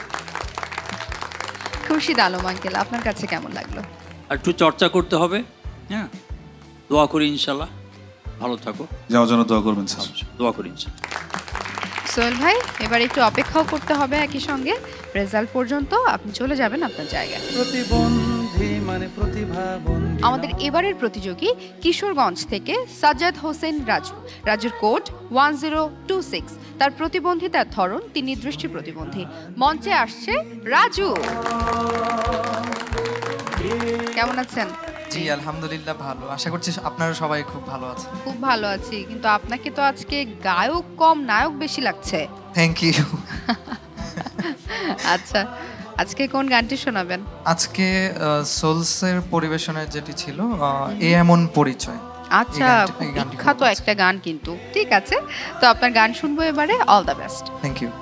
খুরশিদ আলম আঙ্কেল, আপনার কাছে কেমন লাগলো? আর একটু চর্চা করতে হবে, হ্যাঁ, দোয়া করি ইনশাল্লাহ ভালো থাকো। যাওয়ার জন্য দোয়া করবেন স্যার, দোয়া করি ইনশাল্লাহ। সোহেল ভাই, এবার একটু অপেক্ষাও করতে হবে একই সঙ্গে রেজাল্ট পর্যন্ত। আপনি চলে যাবেন আপনার জায়গায়। প্রতিবন্ধী মানে প্রতিভাবন্দিনী। আমাদের এবারের প্রতিযোগী কিশোরগঞ্জ থেকে সাজ্জাদ হোসেন রাজু। রাজুর কোড 1026। তার প্রতিবন্ধিতার ধরন, তিনি দৃষ্টি প্রতিবন্ধী। মঞ্চে আসছে রাজু। কেমন আছেন? জি আলহামদুলিল্লাহ ভালো, আশা করছি আপনারা সবাই খুব ভালো আছেন। খুব ভালো আছি, কিন্তু আপনাকে তো আজকে গায়ক কম নায়ক বেশি লাগছে। Thank you. আচ্ছা, আজকে কোন গানটি শোনাবেন? আজকে সোলসের পরিবেশনায় যেটি ছিল এ এমন পরিচয়। আচ্ছা, বিখ্যাত একটা গান কিন্তু। ঠিক আছে, তো আপনার গান শুনবো এবারে। All the best. Thank you.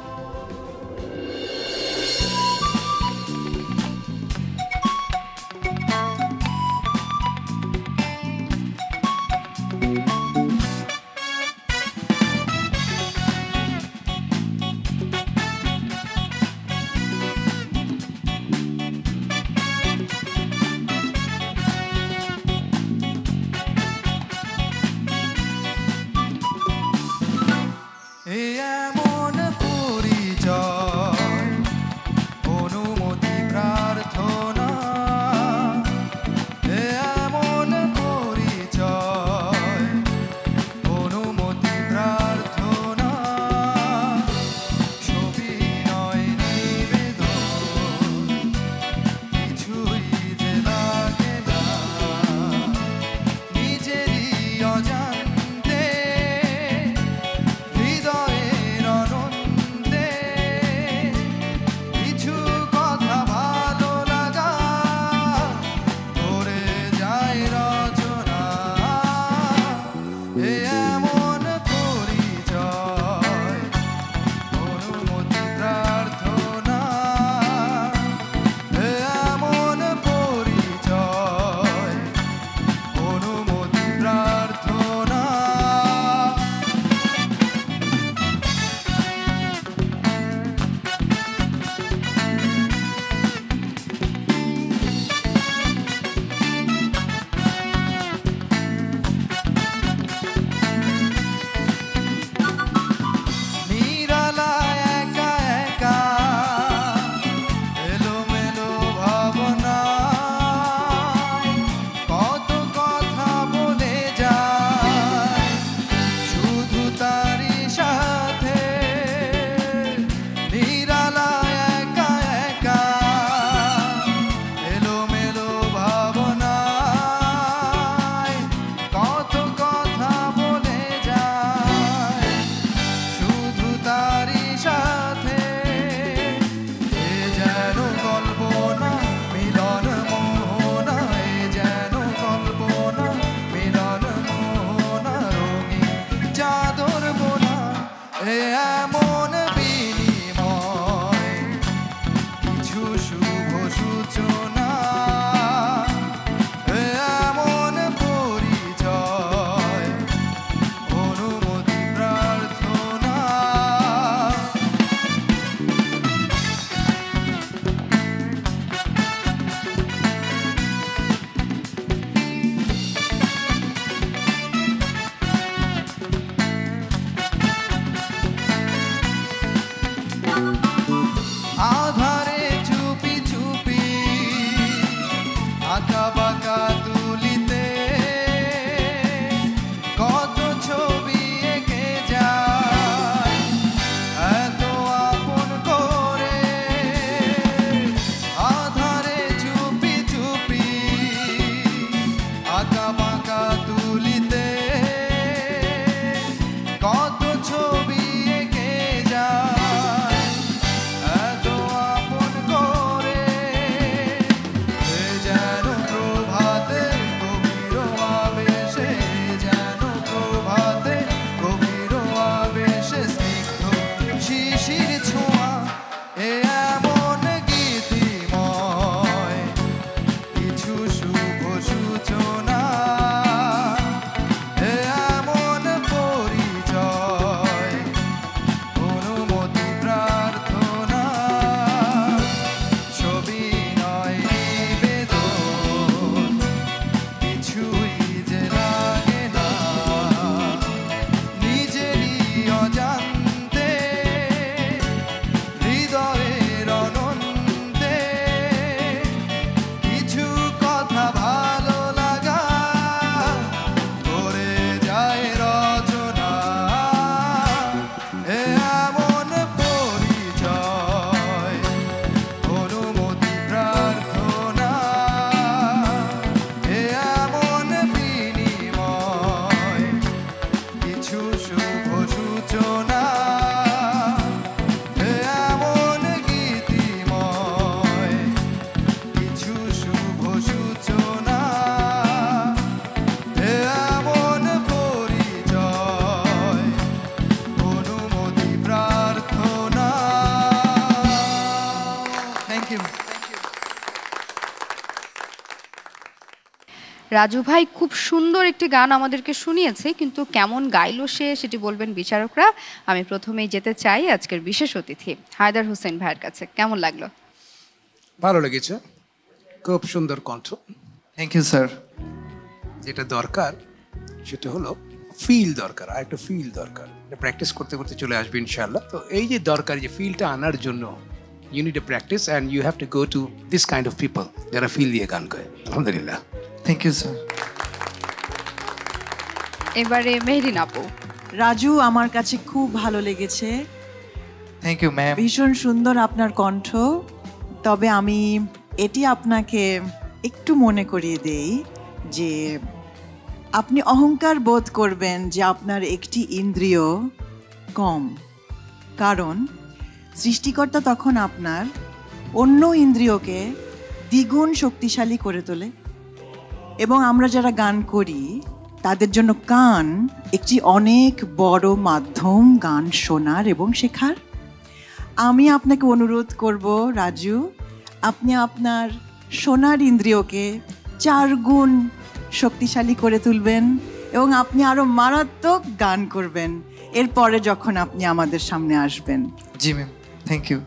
Raju ভাই খুব সুন্দর একটি গান আমাদেরকে শুনিয়েছে, কিন্তু কেমন গাইলো সে সেটি বলবেন বিচারকরা। আমি প্রথমেই যেতে চাই আজকের বিশেষ অতিথি হায়দার হোসেন ভাইয়ের কাছে। কেমন লাগলো? ভালো লেগেছে, খুব সুন্দর কণ্ঠ। Thank you sir. যেটা দরকার সেটা হলো ফিল দরকার, আর একটা ফিল দরকার। প্র্যাকটিস করতে করতে চলে আসবে ইনশাআল্লাহ। তো এই যে দরকার, যে ফিলটা আনার জন্য you need to practice and you have to go to this kind of people যারা ফিল দিয়ে গান গায়। আলহামদুলিল্লাহ, থ্যাংক ইউ স্যার। এবারে মেহরিন আপু। রাজু, আমার কাছে খুব ভালো লেগেছে। Thank you ma'am. ভীষণ সুন্দর আপনার কণ্ঠ। তবে আমি এটি আপনাকে একটু মনে করিয়ে দেই যে আপনি অহংকার বোধ করবেন যে আপনার একটি ইন্দ্রিয় কম, কারণ সৃষ্টিকর্তা তখন আপনার অন্য ইন্দ্রিয়কে দ্বিগুণ শক্তিশালী করে তোলে। এবং আমরা যারা গান করি তাদের জন্য কান একটি অনেক বড় মাধ্যম গান শোনার এবং শেখার। আমি আপনাকে অনুরোধ করব রাজু, আপনি আপনার শোনার ইন্দ্রিয়কে 4 গুণ শক্তিশালী করে তুলবেন এবং আপনি আরো মারাত্মক গান করবেন এরপরে যখন আপনি আমাদের সামনে আসবেন। জি ম্যাম, থ্যাংক ইউ।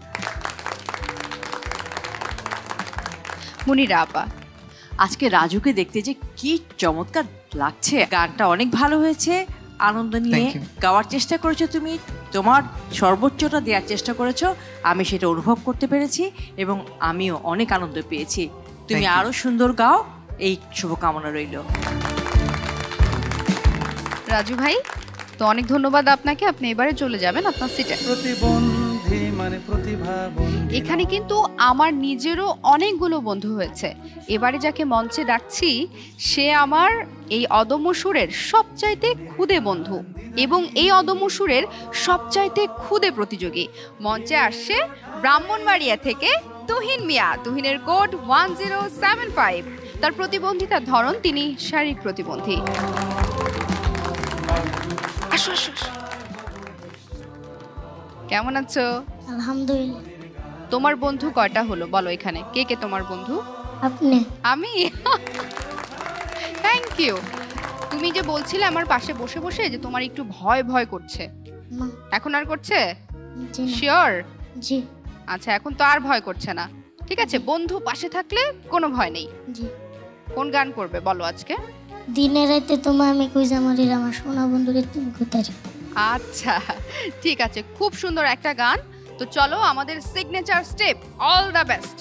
মুনিরা আপা, আজকে রাজুকে দেখতে যে কি চমৎকার লাগছে। গানটা অনেক ভালো হয়েছে, আনন্দ নিয়ে গাওয়ার চেষ্টা করেছো তুমি, তোমার সর্বোচ্চটা দেওয়ার চেষ্টা করেছো। আমি সেটা অনুভব করতে পেরেছি এবং আমিও অনেক আনন্দ পেয়েছি। তুমি আরো সুন্দর গাও, এই শুভকামনা রইল। রাজু ভাই, তো অনেক ধন্যবাদ আপনাকে। আপনি এবারে চলে যাবেন আপনার সিটে। প্রতিবন্ধী মানে প্রতিভাবন্ধী। এখানে কিন্তু আমার নিজেরও অনেকগুলো বন্ধু হয়েছে। এবারে যাকে মঞ্চে ডাকছি সে আমার এই অদম্য সুরের সবচাইতে খুদে বন্ধু এবং এই অদম্য সুরের সবচাইতে খুদে প্রতিযোগী। মঞ্চে আসছে ব্রাহ্মণবাড়িয়া থেকে তুহিন মিয়া। তুহিনের কোড 1075। তার প্রতিবন্ধিতার ধরন, তিনি শারীরিক প্রতিবন্ধী। আসো আসো। কেমন আছো? আলহামদুলিল্লাহ। তোমার বন্ধু কয়টা হলো বলো এখানে? কে কে তোমার বন্ধু? আপনি। আমি? Thank you. তুমি যে বলছিলে আমার পাশে বসে বসে যে তোমার একটু ভয় ভয় করছে, এখন আর করছে? শিওর? জি। আচ্ছা, এখন তো আর ভয় করছে না। ঠিক আছে, বন্ধু পাশে থাকলে কোনো ভয় নেই। জি। কোন গান করবে বলো আজকে? দিনে রাতে তোমায় আমি কইজা মরির আমার সোনা বন্ধুকে তুমি কোথায়? আচ্ছা ঠিক আছে, খুব সুন্দর একটা গান। তো চলো আমাদের signature step, all the best.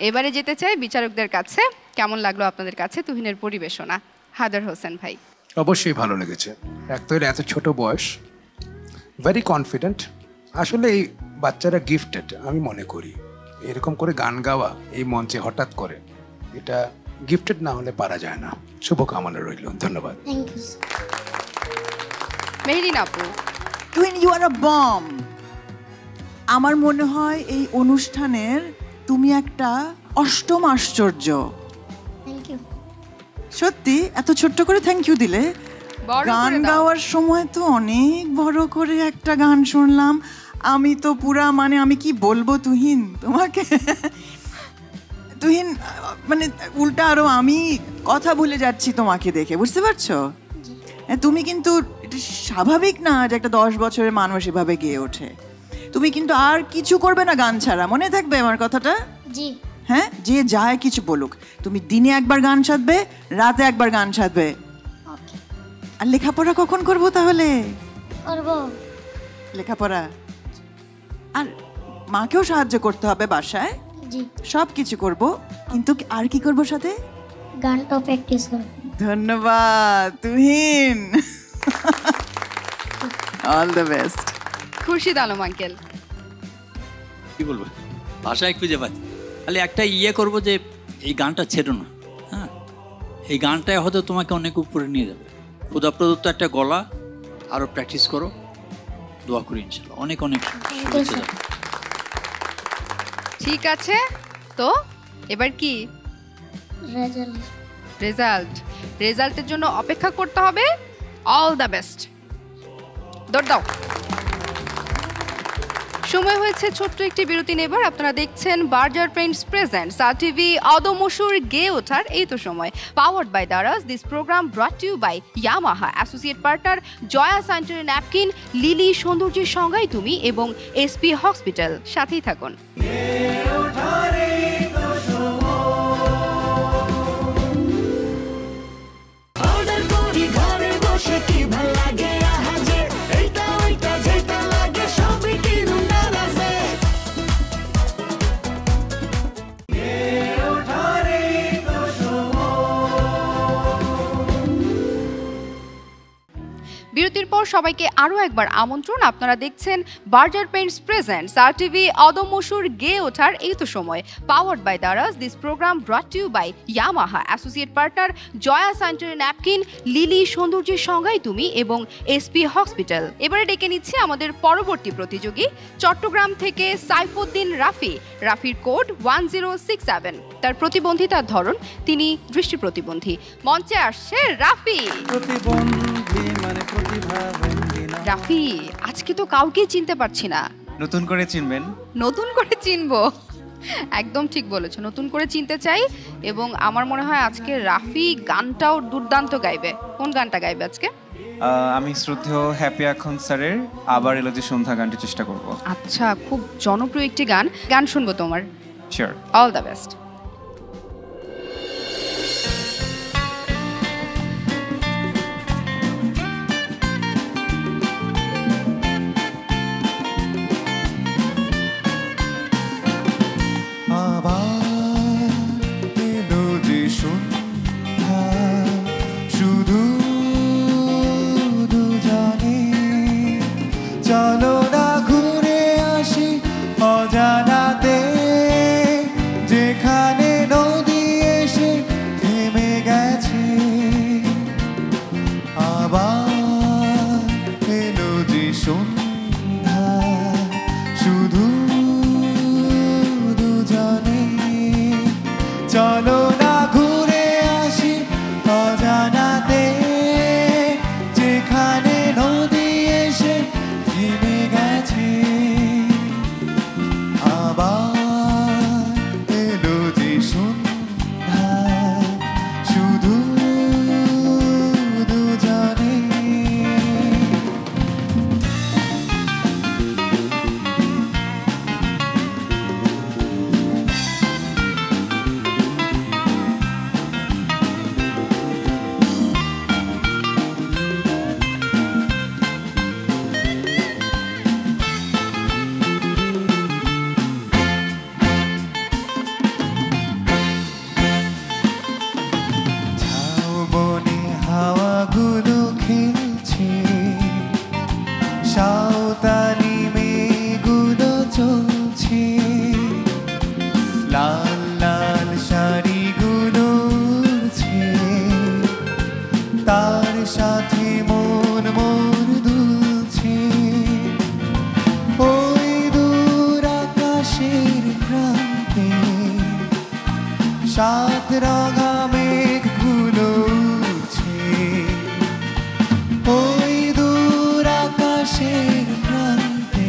এবারে যেতে চাই বিচারকদের কাছে। কেমন লাগলো আপনাদের কাছে তুহিনের পরিবেশনা? হায়দার হোসেন ভাই। অবশ্যই ভালো লেগেছে। এক তো এত ছোট বয়স, ভেরি কনফিডেন্ট। আসলে এই বাচ্চারা গিফটেড আমি মনে করি। এরকম করে গান গাওয়া এই মঞ্চে হঠাৎ করে, এটা গিফটেড না হলে পারা যায় না। শুভকামনা রইল, ধন্যবাদ। Thank you. মেহেরিন আপু। Tuhin, you are a bomb. আমার মনে হয় এই অনুষ্ঠানের তুমি একটা অষ্টম আশ্চর্য। Thank you. সত্যি এত ছোট্ট করে থ্যাংক ইউ দিলে? গান গাওয়ার সময় তো অনেক বড় করে একটা গান শুনলাম। আমি তো পুরা মানে আমি কি বলবো তুহিন তোমাকে, তুহিন মানে উল্টা আরো আমি কথা ভুলে যাচ্ছি তোমাকে দেখে, বুঝতে পারছো? তুমি কিন্তু এটা স্বাভাবিক না যে একটা 10 বছরের মানুষ এভাবে গেয়ে ওঠে। তুমি কিন্তু আর কিছু করবে না গান ছাড়া, মনে থাকবে আমার কথাটা? জি। হ্যাঁ, যে যায় কিছু বলুক, তুমি দিনে একবার গান সাধবে, রাতে একবার গান সাধবে। আর লেখাপড়া কখন করবো তাহলে? করবো। লেখাপড়া আর মাকেও সাহায্য করতে হবে বাসায়। জি। সব কিছু করবো, কিন্তু আর কি করবো সাথে? গানটা প্র্যাকটিস করব। ধন্যবাদ Tuhin. All the best. Khurshid Alam uncle. কি বলবো, ভাষায় খুঁজে পাচ্ছি। খালি একটা করবো যে এই গানটা ছেড়ো না। হ্যাঁ, এই গানটাই হয়তো তোমাকে অনেক উপরে নিয়ে যাবে। খোদা প্রদত্ত একটা গলা, আরো প্র্যাকটিস করো, দোয়া করি ইনশাআল্লাহ অনেক অনেক শুভেচ্ছা যাবে। ঠিক আছে, তো এবার কি রেজাল্টের জন্য অপেক্ষা করতে হবে। All the best. দৌড় দাও। সময় হয়েছে ছোট্ট একটি বিরতি নেবার। আপনারা দেখছেন বার্জার পেইন্টস প্রেজেন্টস RTV অদমশুর গেয়ে ওঠার এই তো সময়, powered by Daraz. This program brought to you by Yamaha, associate partner Joya sanitary napkin, Lily সৌন্দর্যের সংজ্ঞায় তুমি এবং SP হসপিটাল। সাথেই থাকুন। বিরতির পর সবাইকে আরও একবার আমন্ত্রণ। আপনারা দেখছেন বার্জার পেইন্টস প্রেজেন্টস RTV অদমশুর গেয়ে ওঠার এই তো সময়, powered by Daraz. This program brought to you by Yamaha, associate partner Joya sanitary napkin, Lily সৌন্দর্যের সংজ্ঞায় তুমি এবং SP হসপিটাল। এবারে ডেকে নিচ্ছি আমাদের পরবর্তী প্রতিযোগী, চট্টগ্রাম থেকে সাইফুদ্দিন রাফি। রাফির কোড 1067। তার প্রতিবন্ধিতার ধরন, তিনি দৃষ্টি প্রতিবন্ধী। মঞ্চে আসছে রাফি। রাফি, আজকে তো কাউকে চিনতে পারছি না। নতুন করে চিনবেন। নতুন করে চিনবো, একদম ঠিক বলেছো, নতুন করে চিনতে চাই। এবং আমার মনে হয় আজকে রাফি গানটাও দুর্দান্ত গাইবে। কোন গানটা গাইবে আজকে? আমি শ্রদ্ধেয় হ্যাপি এখন স্যারের আবার এলো যে সন্ধ্যা গানটি চেষ্টা করব। আচ্ছা, খুব জনপ্রিয় একটি গান শুনবো তোমার। শিওর। All the best. চলো না ঘুরে আসি অজানাতে, যেখানে নদী এসে থেমে গেছে। আবার এলো যে সন্ধ্যা, শুধু দুজনে। চলো না ঘুরে আসি অজানাতে, যেখানে নদী এসে থেমে গেছে। আবার এলো যে সন্ধ্যা, শুধু দুজনে। সাঁওতালি মেঘগুলো চলছে, লাল লাল শাড়িগুলো উড়ছে, তার সাথে মন মন দুলছে। ওই দূর আকাশের প্রান্তে সাত রঙা মেঘগুলো উড়ছে, ওই দূর আকাশের প্রান্তে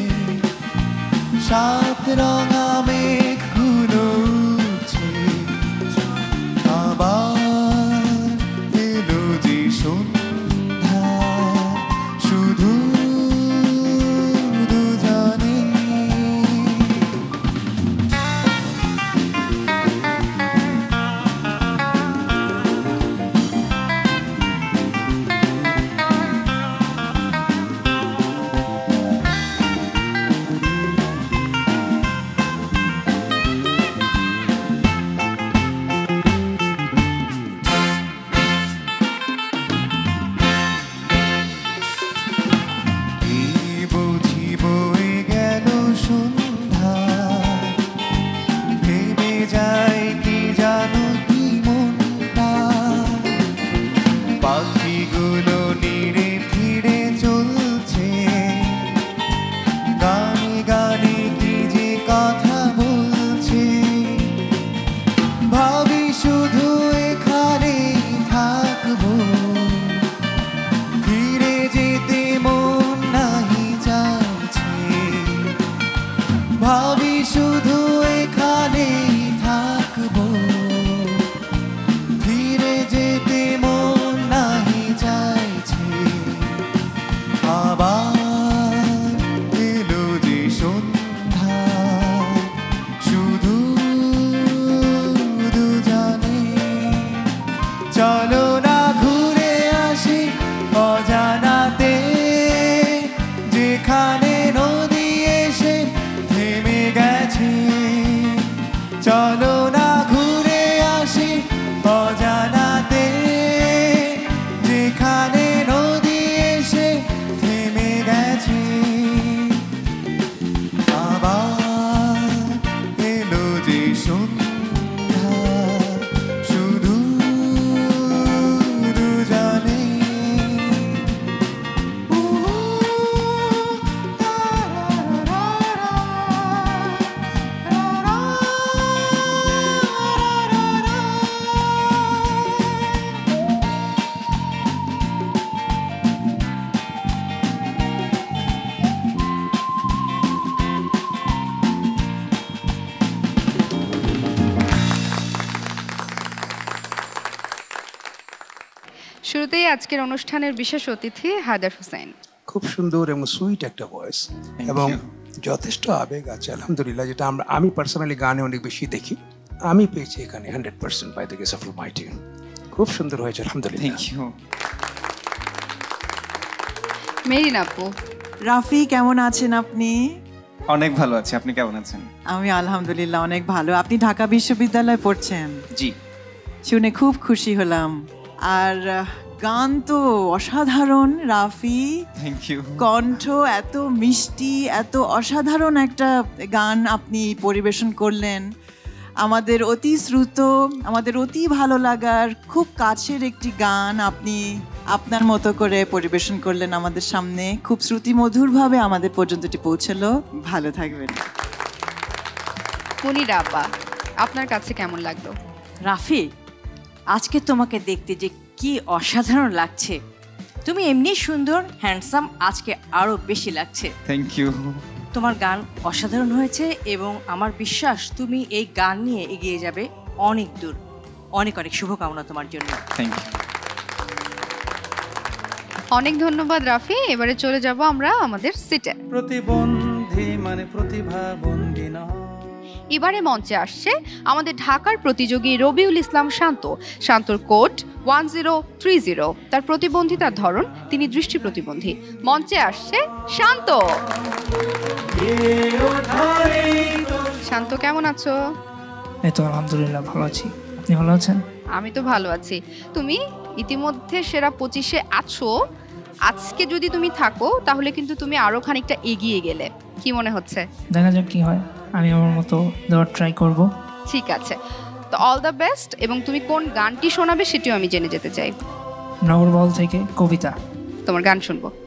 সাত রঙা মেঘগুলো উড়ছে। আবার এলো যে সন্ধ্যা, শুধু দুজনে। ভাবি শুধু এখানেই থাকবো, ফিরে যেতে মন নাহি চাইছে। আবার এলো যে সন্ধ্যা, শুধু দুজনে। চলো না ঘুরে আসি অজানাতে, যেখানে নদী এসে থেমে গেছে। চলো না ঘুরে আসি অজানাতে, যেখানে নদী এসে থেমে গেছে। আবার এলো যে সন্ধ্যা, শুধু দুজনে। শুরুতেই আজকের অনুষ্ঠানের বিশেষ অতিথি হায়দার হোসেন। খুব সুন্দর এবং সুইট একটা ভয়েস এবং যথেষ্ট আবেগ আছে আলহামদুলিল্লাহ, যেটা আমি পার্সোনালি গানে অনেক বেশি দেখি। আমি পেয়েছি এখানে 100% by the grace of almighty. খুব সুন্দর হয়েছে আলহামদুলিল্লাহ। Thank you. মেরিন আপু। রাফি কেমন আছেন আপনি? অনেক ভালো আছি, আপনি কেমন আছেন? আমি আলহামদুলিল্লাহ অনেক ভালো। আপনি ঢাকা বিশ্ববিদ্যালয়ে পড়ছেন? জি। শুনে খুব খুশি হলাম। আর গান তো অসাধারণ রাফি, থ্যাংক ইউ। কণ্ঠ এত মিষ্টি, এত অসাধারণ একটা গান আপনি পরিবেশন করলেন। আমাদের অতি শ্রুত, আমাদের অতি ভালো লাগার খুব কাছের একটি গান আপনি আপনার মতো করে পরিবেশন করলেন আমাদের সামনে। খুব শ্রুতিমধুরভাবে আমাদের পর্যন্ত এটি পৌঁছলো। ভালো থাকবেন। মুনিরা আপা, আপনার কাছে কেমন লাগলো? রাফি, আজকে তোমাকে দেখতে যে কি অসাধারণ লাগছে। তুমি এমনি সুন্দর, হ্যান্ডসাম, আজকে আরো বেশি লাগছে। Thank you. তোমার গান অসাধারণ হয়েছে এবং আমার বিশ্বাস তুমি এই গান নিয়ে এগিয়ে যাবে অনেক দূর। অনেক অনেক শুভকামনা তোমার জন্য। Thank you. অনেক ধন্যবাদ রাফি। এবারে চলে যাব আমরা আমাদের সিটে। প্রতিবন্ধী মানে প্রতিভাবন্ধী না। এবারে মঞ্চে আসছে আমাদের ঢাকার প্রতিযোগী রবিউল ইসলাম শান্ত। শান্তর কোড 1030। তার প্রতিবন্ধিতার ধরন, তিনি দৃষ্টি প্রতিবন্ধী। মঞ্চে আসছে শান্ত। শান্ত কেমন আছো? এই তো আলহামদুলিল্লাহ ভালো আছি, আপনি ভালো আছেন? আমি তো ভালো আছি। তুমি ইতিমধ্যে সেরা 25-এ আছো। আজকে যদি তুমি থাকো তাহলে কিন্তু তুমি আরো খানিকটা এগিয়ে গেলে, কি মনে হচ্ছে? দেখা যাক কি হয়, আমি আমার মতো দেওয়ার ট্রাই করব। ঠিক আছে, তো অল দ্য বেস্ট। এবং তুমি কোন গানটি শোনাবে সেটিও আমি জেনে যেতে চাই। নগরবল থেকে কবিতা। তোমার গান শুনবো।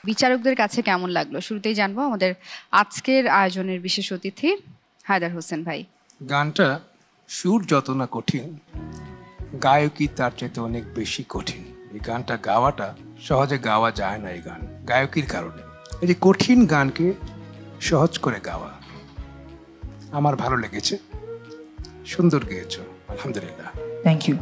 বিচারকদের কাছে কেমন লাগলো শুরুতেই জানবো আমাদের আজকের আয়োজনের বিশেষ অতিথি হায়দার হোসেন ভাই। গানটা সুর যত না কঠিন, গায়কই তার চাইতে অনেক বেশি কঠিন। এই গানটা গাওয়াটা সহজে গাওয়া যায় না, এই গান গায়কির কারণে। এই যে কঠিন গানকে সহজ করে গাওয়া আমার ভালো লেগেছে। সুন্দর গেয়েছো, আলহামদুলিল্লাহ। Thank you.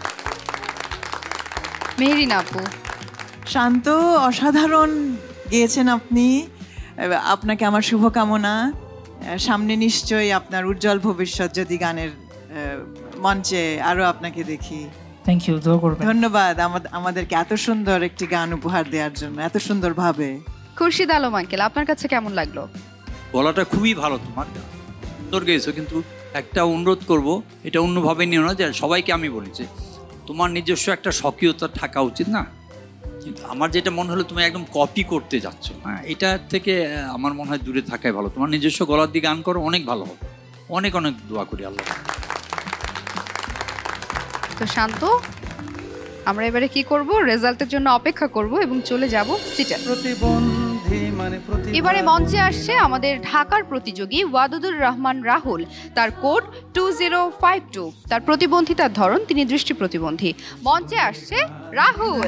মেহরিন আপু। শান্ত, অসাধারণ গেয়েছেন আপনি। আপনাকে আমার শুভকামনা। সামনে নিশ্চয়ই আপনার উজ্জ্বল ভবিষ্যৎ, যদি গানের মঞ্চে আরো আপনাকে দেখি। থ্যাংক ইউ, দোয়া করবেন। ধন্যবাদ আমাদেরকে এত সুন্দর একটি গান উপহার দেওয়ার জন্য, এত সুন্দরভাবে। খুরশিদ আলম আঙ্কেল, আপনার কাছে কেমন লাগলো? গলাটা খুবই ভালো তোমার, সুন্দর গেয়েছো, কিন্তু একটা অনুরোধ করব, এটা অন্যভাবে নিও না, যে সবাইকে আমি বলি যে তোমার নিজস্ব একটা স্বকীয়তা থাকা উচিত না। কিন্তু আমার যেটা মনে হলো তুমি একদম কপি করতে যাচ্ছ, হ্যাঁ, এটা থেকে আমার মনে হয় দূরে থাকাই ভালো। তোমার নিজস্ব গলার দিয়ে গান করো, অনেক ভালো হবে। অনেক অনেক দোয়া করি আল্লাহ। তো শান্ত, আমরা এবারে কি করব? রেজাল্টের জন্য অপেক্ষা করব এবং চলে যাব সিটে। এবারে মঞ্চে আসছে আমাদের ঢাকার প্রতিযোগী ওয়াদুদুর রহমান রাহুল। তার কোড 2052। তার প্রতিবন্ধিতার ধরন, তিনি দৃষ্টি প্রতিবন্ধী। মঞ্চে আসছে রাহুল।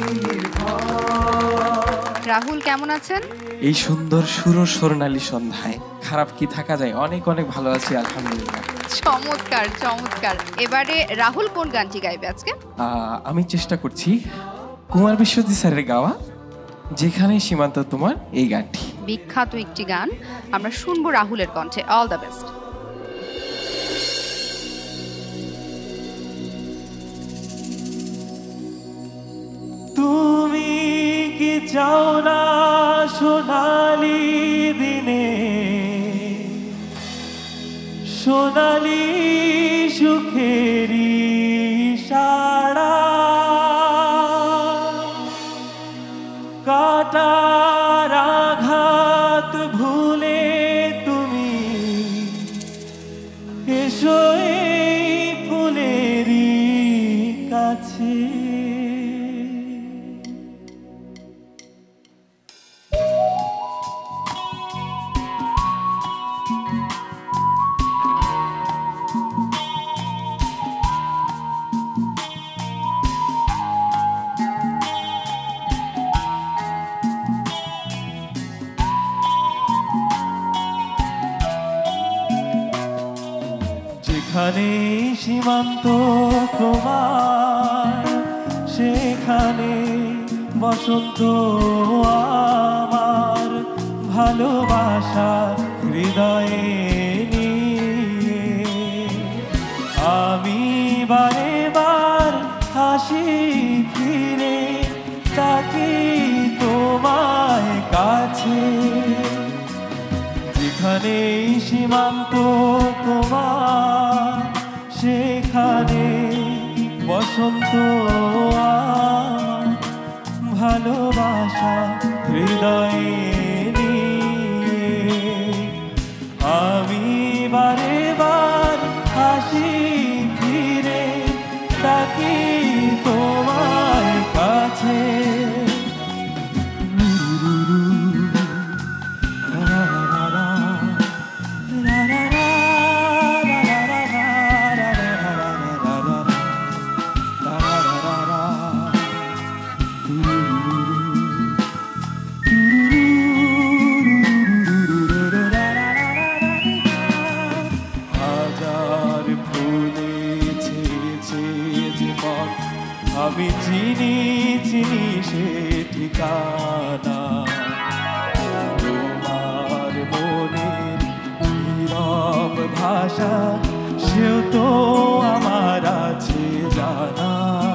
রাহুল কেমন আছেন? এই সুন্দর স্বর্ণালী সন্ধ্যায় খারাপ কি থাকা যায়? অনেক অনেক ভালো আছি, আলহামদুলিল্লাহ। চমৎকার চমৎকার। এবারে রাহুল কোন গানটি গাইবে আজকে? আমি চেষ্টা করছি কুমার বিশ্বজিৎ স্যারের গাওয়া যেখানে সীমান্ত তোমার, এই গানটি। বিখ্যাত একটি গান, আমরা শুনবো রাহুলের কণ্ঠে। All the best. তুমি কি চাও না সোনালি দিনে, সোনালি সুখেরি সারা, কাটার আঘাত ভুলে তুমি এসো এই ফুলেরই কাছে। যেখানে সীমান্ত তোমার, সেখানে বসন্ত আমার, ভালোবাসা হৃদয়ে নিয়ে আমি বারে বার হাসি ফিরে তাকি তোমায় কাছে। যেখানে সীমান্ত তোমার, সেখানে বসন্ত আমার, ভালোবাসা হৃদয়ে নিয়ে আমি বারে বার হাসি ফিরে তাকি তোমার কাছে। আমি চিনি চিনি সে ঠিকানা, তোমার মনের নীরব ভাষা সেও তো আমার আছে জানা।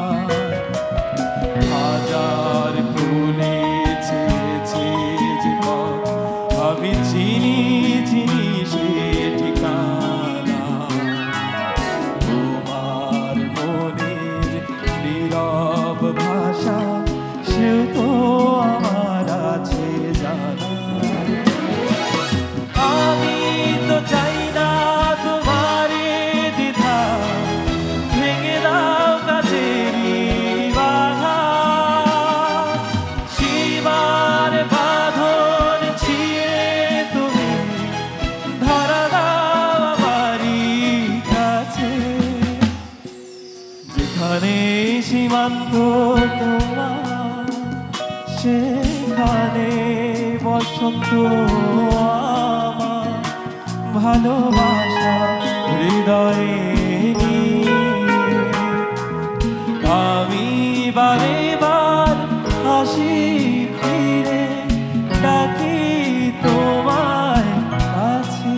হাজার ফুলে ছেয়েছে যে পথ, আমি চিনি চিনি সে ঠিকানা, তোমার মনের নীরব ভাষা সেও তো আমার আছে জানা। আমি তো চাই না তোমার দ্বিধা সীমান্ত তোমার সেখানে বসন্ত আমার ভালোবাসা হৃদয়ে নিয়ে আমি বারে বার হাসি ফিরে ডাকি তোমায় কাছে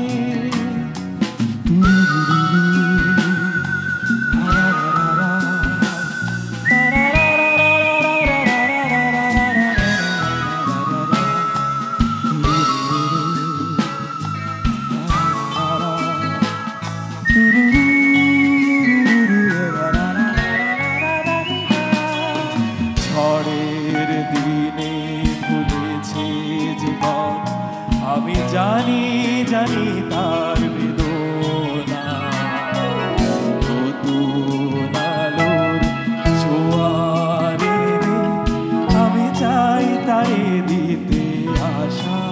ঝড়ের দিনে ভুলেছে জীবন আমি জানি জানি তার বেদনা নতুন আলোর জোয়ারে আমি চাই তাই দিতে আশা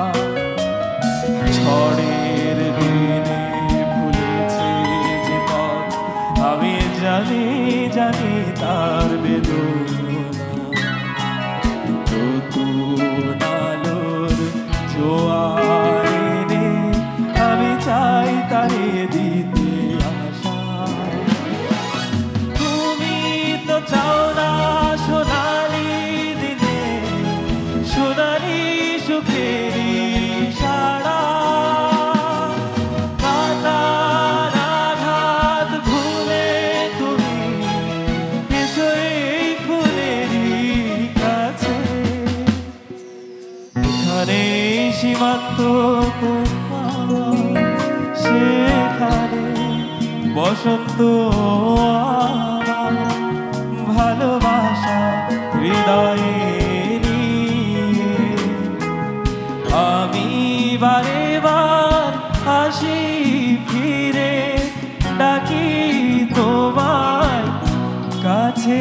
ঝড়ের দিনে ভুলেছে জীবন আমি জানি জানি তার বেদনা নতুন আলোর জোয়ারে আমি চাই তারে দিতে আশা তুমি তো চাও না সোনালি দিনে সোনালি সুখেরই সারা কাটার আঘাত ভুলে তুমি এসো এই ফুলেরই কাছে এখানে সীমান্ত তোমার সেখানে বসন্ত আমার ভালোবাসা হৃদয়ে নিয়ে আমি বারে বার হাসি ফিরে ডাকি তোমায় কাছে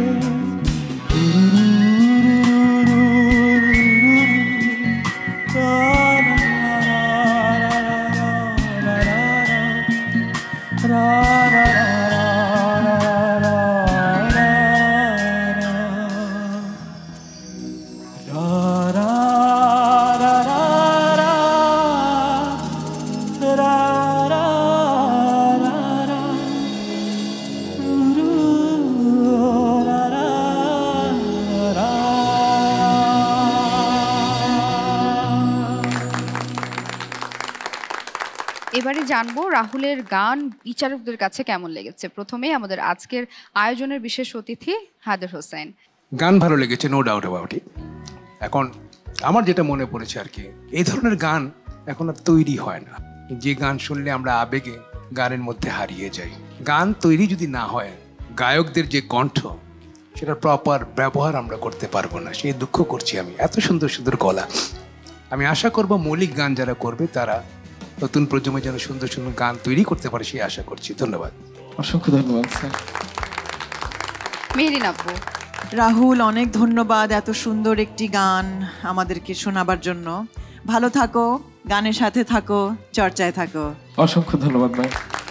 এবারে জানবো রাহুলের গান বিচারকদের কাছে কেমন লেগেছে। প্রথমেই আমাদের আজকের আয়োজনের বিশেষ অতিথি হায়দার হোসেন। গান ভালো লেগেছে, নো ডাউট অ্যাবাউট ইট। এখন আমার যেটা মনে পড়েছে আর কি, এই ধরনের গান এখন আর তৈরি হয় না। যে গান শুনলে আমরা আবেগে গানের মধ্যে হারিয়ে যাই। গান তৈরি যদি না হয়, গায়কদের যে কণ্ঠ সেটার প্রপার ব্যবহার আমরা করতে পারবো না, সেই দুঃখ করছি আমি। এত সুন্দর সুন্দর গলা। আমি আশা করব মৌলিক গান যারা করবে তারা নতুন প্রজন্মে যেন সুন্দর সুন্দর গান তৈরি করতে পারে, সেই আশা করছি। ধন্যবাদ। অসংখ্য ধন্যবাদ স্যার। মেহেরিন আপু। রাহুল, অনেক ধন্যবাদ এত সুন্দর একটি গান আমাদেরকে শোনাবার জন্য। ভালো থাকো, গানের সাথে থাকো, চর্চায় থাকো। অসংখ্য ধন্যবাদ ভাই।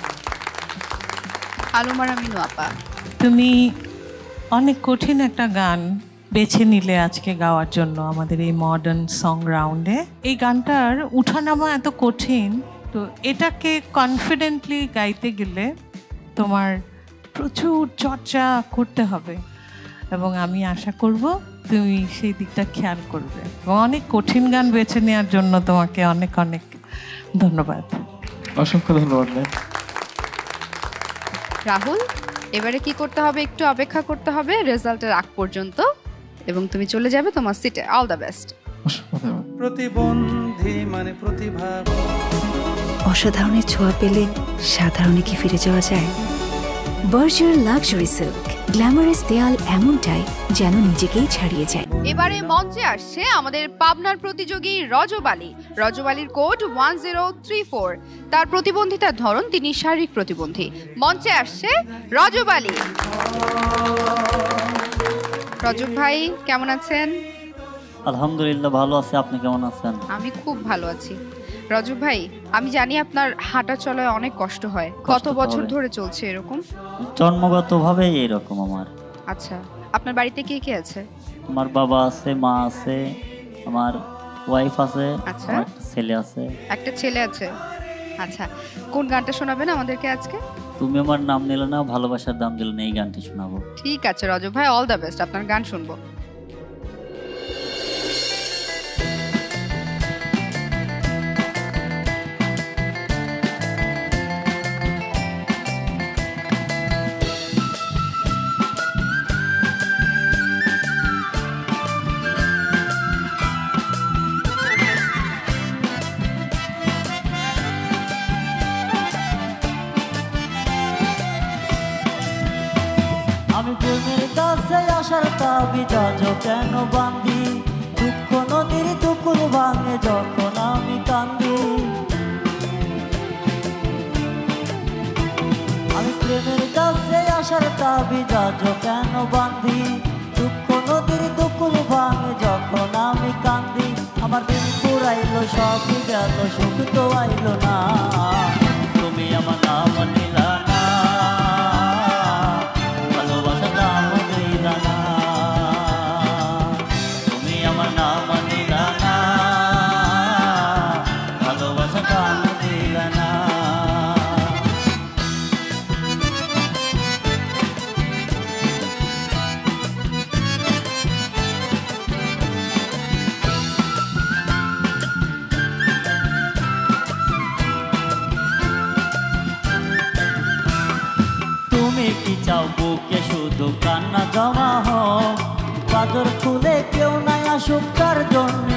আলুমারা মিনু আপা। তুমি অনেক কঠিন একটা গান বেছে নিলে আজকে গাওয়ার জন্য আমাদের এই মডার্ন সং রাউন্ডে। এই গানটার উঠানামা এত কঠিন, তো এটাকে কনফিডেন্টলি গাইতে গেলে তোমার প্রচুর চর্চা করতে হবে এবং আমি আশা করব তুমি সেই দিকটা খেয়াল করবে। এবং অনেক কঠিন গান বেছে নেওয়ার জন্য তোমাকে অনেক অনেক ধন্যবাদ। অসংখ্য ধন্যবাদ ম্যাম। রাহুল, এবারে কি করতে হবে? একটু অপেক্ষা করতে হবে রেজাল্টের আগ পর্যন্ত এবং তুমি চলে যাবে তোমার সিটে। All the best. প্রতিবন্ধী মানে প্রতিভা। অসাধারণের ছোঁয়া পেলে সাধারণে কি ফিরে যাওয়া যায়? বার্জার লাক্সারি সিল্ক, গ্ল্যামারাস দেয়াল এমনটাই যেন নিজেকেই ছাড়িয়ে যায়। এবারে মঞ্চে আসছে আমাদের পাবনার প্রতিযোগী রজব আলী। রজব আলীর কোড 1034। তার প্রতিবন্ধিতার ধরন, তিনি শারীরিক প্রতিবন্ধী। মঞ্চে আসছে রজব আলী। রজব ভাই কেমন আছেন? আলহামদুলিল্লাহ ভালো আছি, আপনি কেমন আছেন? আমি খুব ভালো আছি। রজব ভাই, আমি জানি আপনার হাঁটা চলায় অনেক কষ্ট হয়। কত বছর ধরে চলছে এরকম? জন্মগতভাবেই এরকম আমার। আচ্ছা, আপনার বাড়িতে কে কে আছে? আমার বাবা আছে, মা আছে, আমার ওয়াইফ আছে, আচ্ছা। আমার একটা ছেলে আছে। একটা ছেলে আছে। আচ্ছা, কোন গানটা শোনাবেন আমাদেরকে আজকে? তুমি আমার নাম নিলে না, ভালোবাসার দাম দিলে না, এই গানটি শোনাবো। ঠিক আছে রজব ভাই, অল দ্য বেস্ট, আপনার গান শুনবো। আমি প্রেমের কাছে আসার তাবিজ আজ কেন বান্ধি, দুঃখ নদীর দুকুল ভাঙে যখন আমি কান্দি। আমি প্রেমের কাছে আসার তাবিজ আজ কেন বান্ধি, দুঃখ নদীর দুকুল ভাঙে যখন আমি কান্দি। আমার দিন পুরাইলো সবই গেল, সুখ তো আইলো না, তুমি আমার নাম নিলা না, ভালোবাসা দাম দিলা না, তুমি আমার নাম নিলা না, ভালোবাসা দাম দিলা না। তুমি কি চাও বুকে শুধু কান্না জমা হোক, বাদর খুলে কেউ নাই আসুক তার জন্য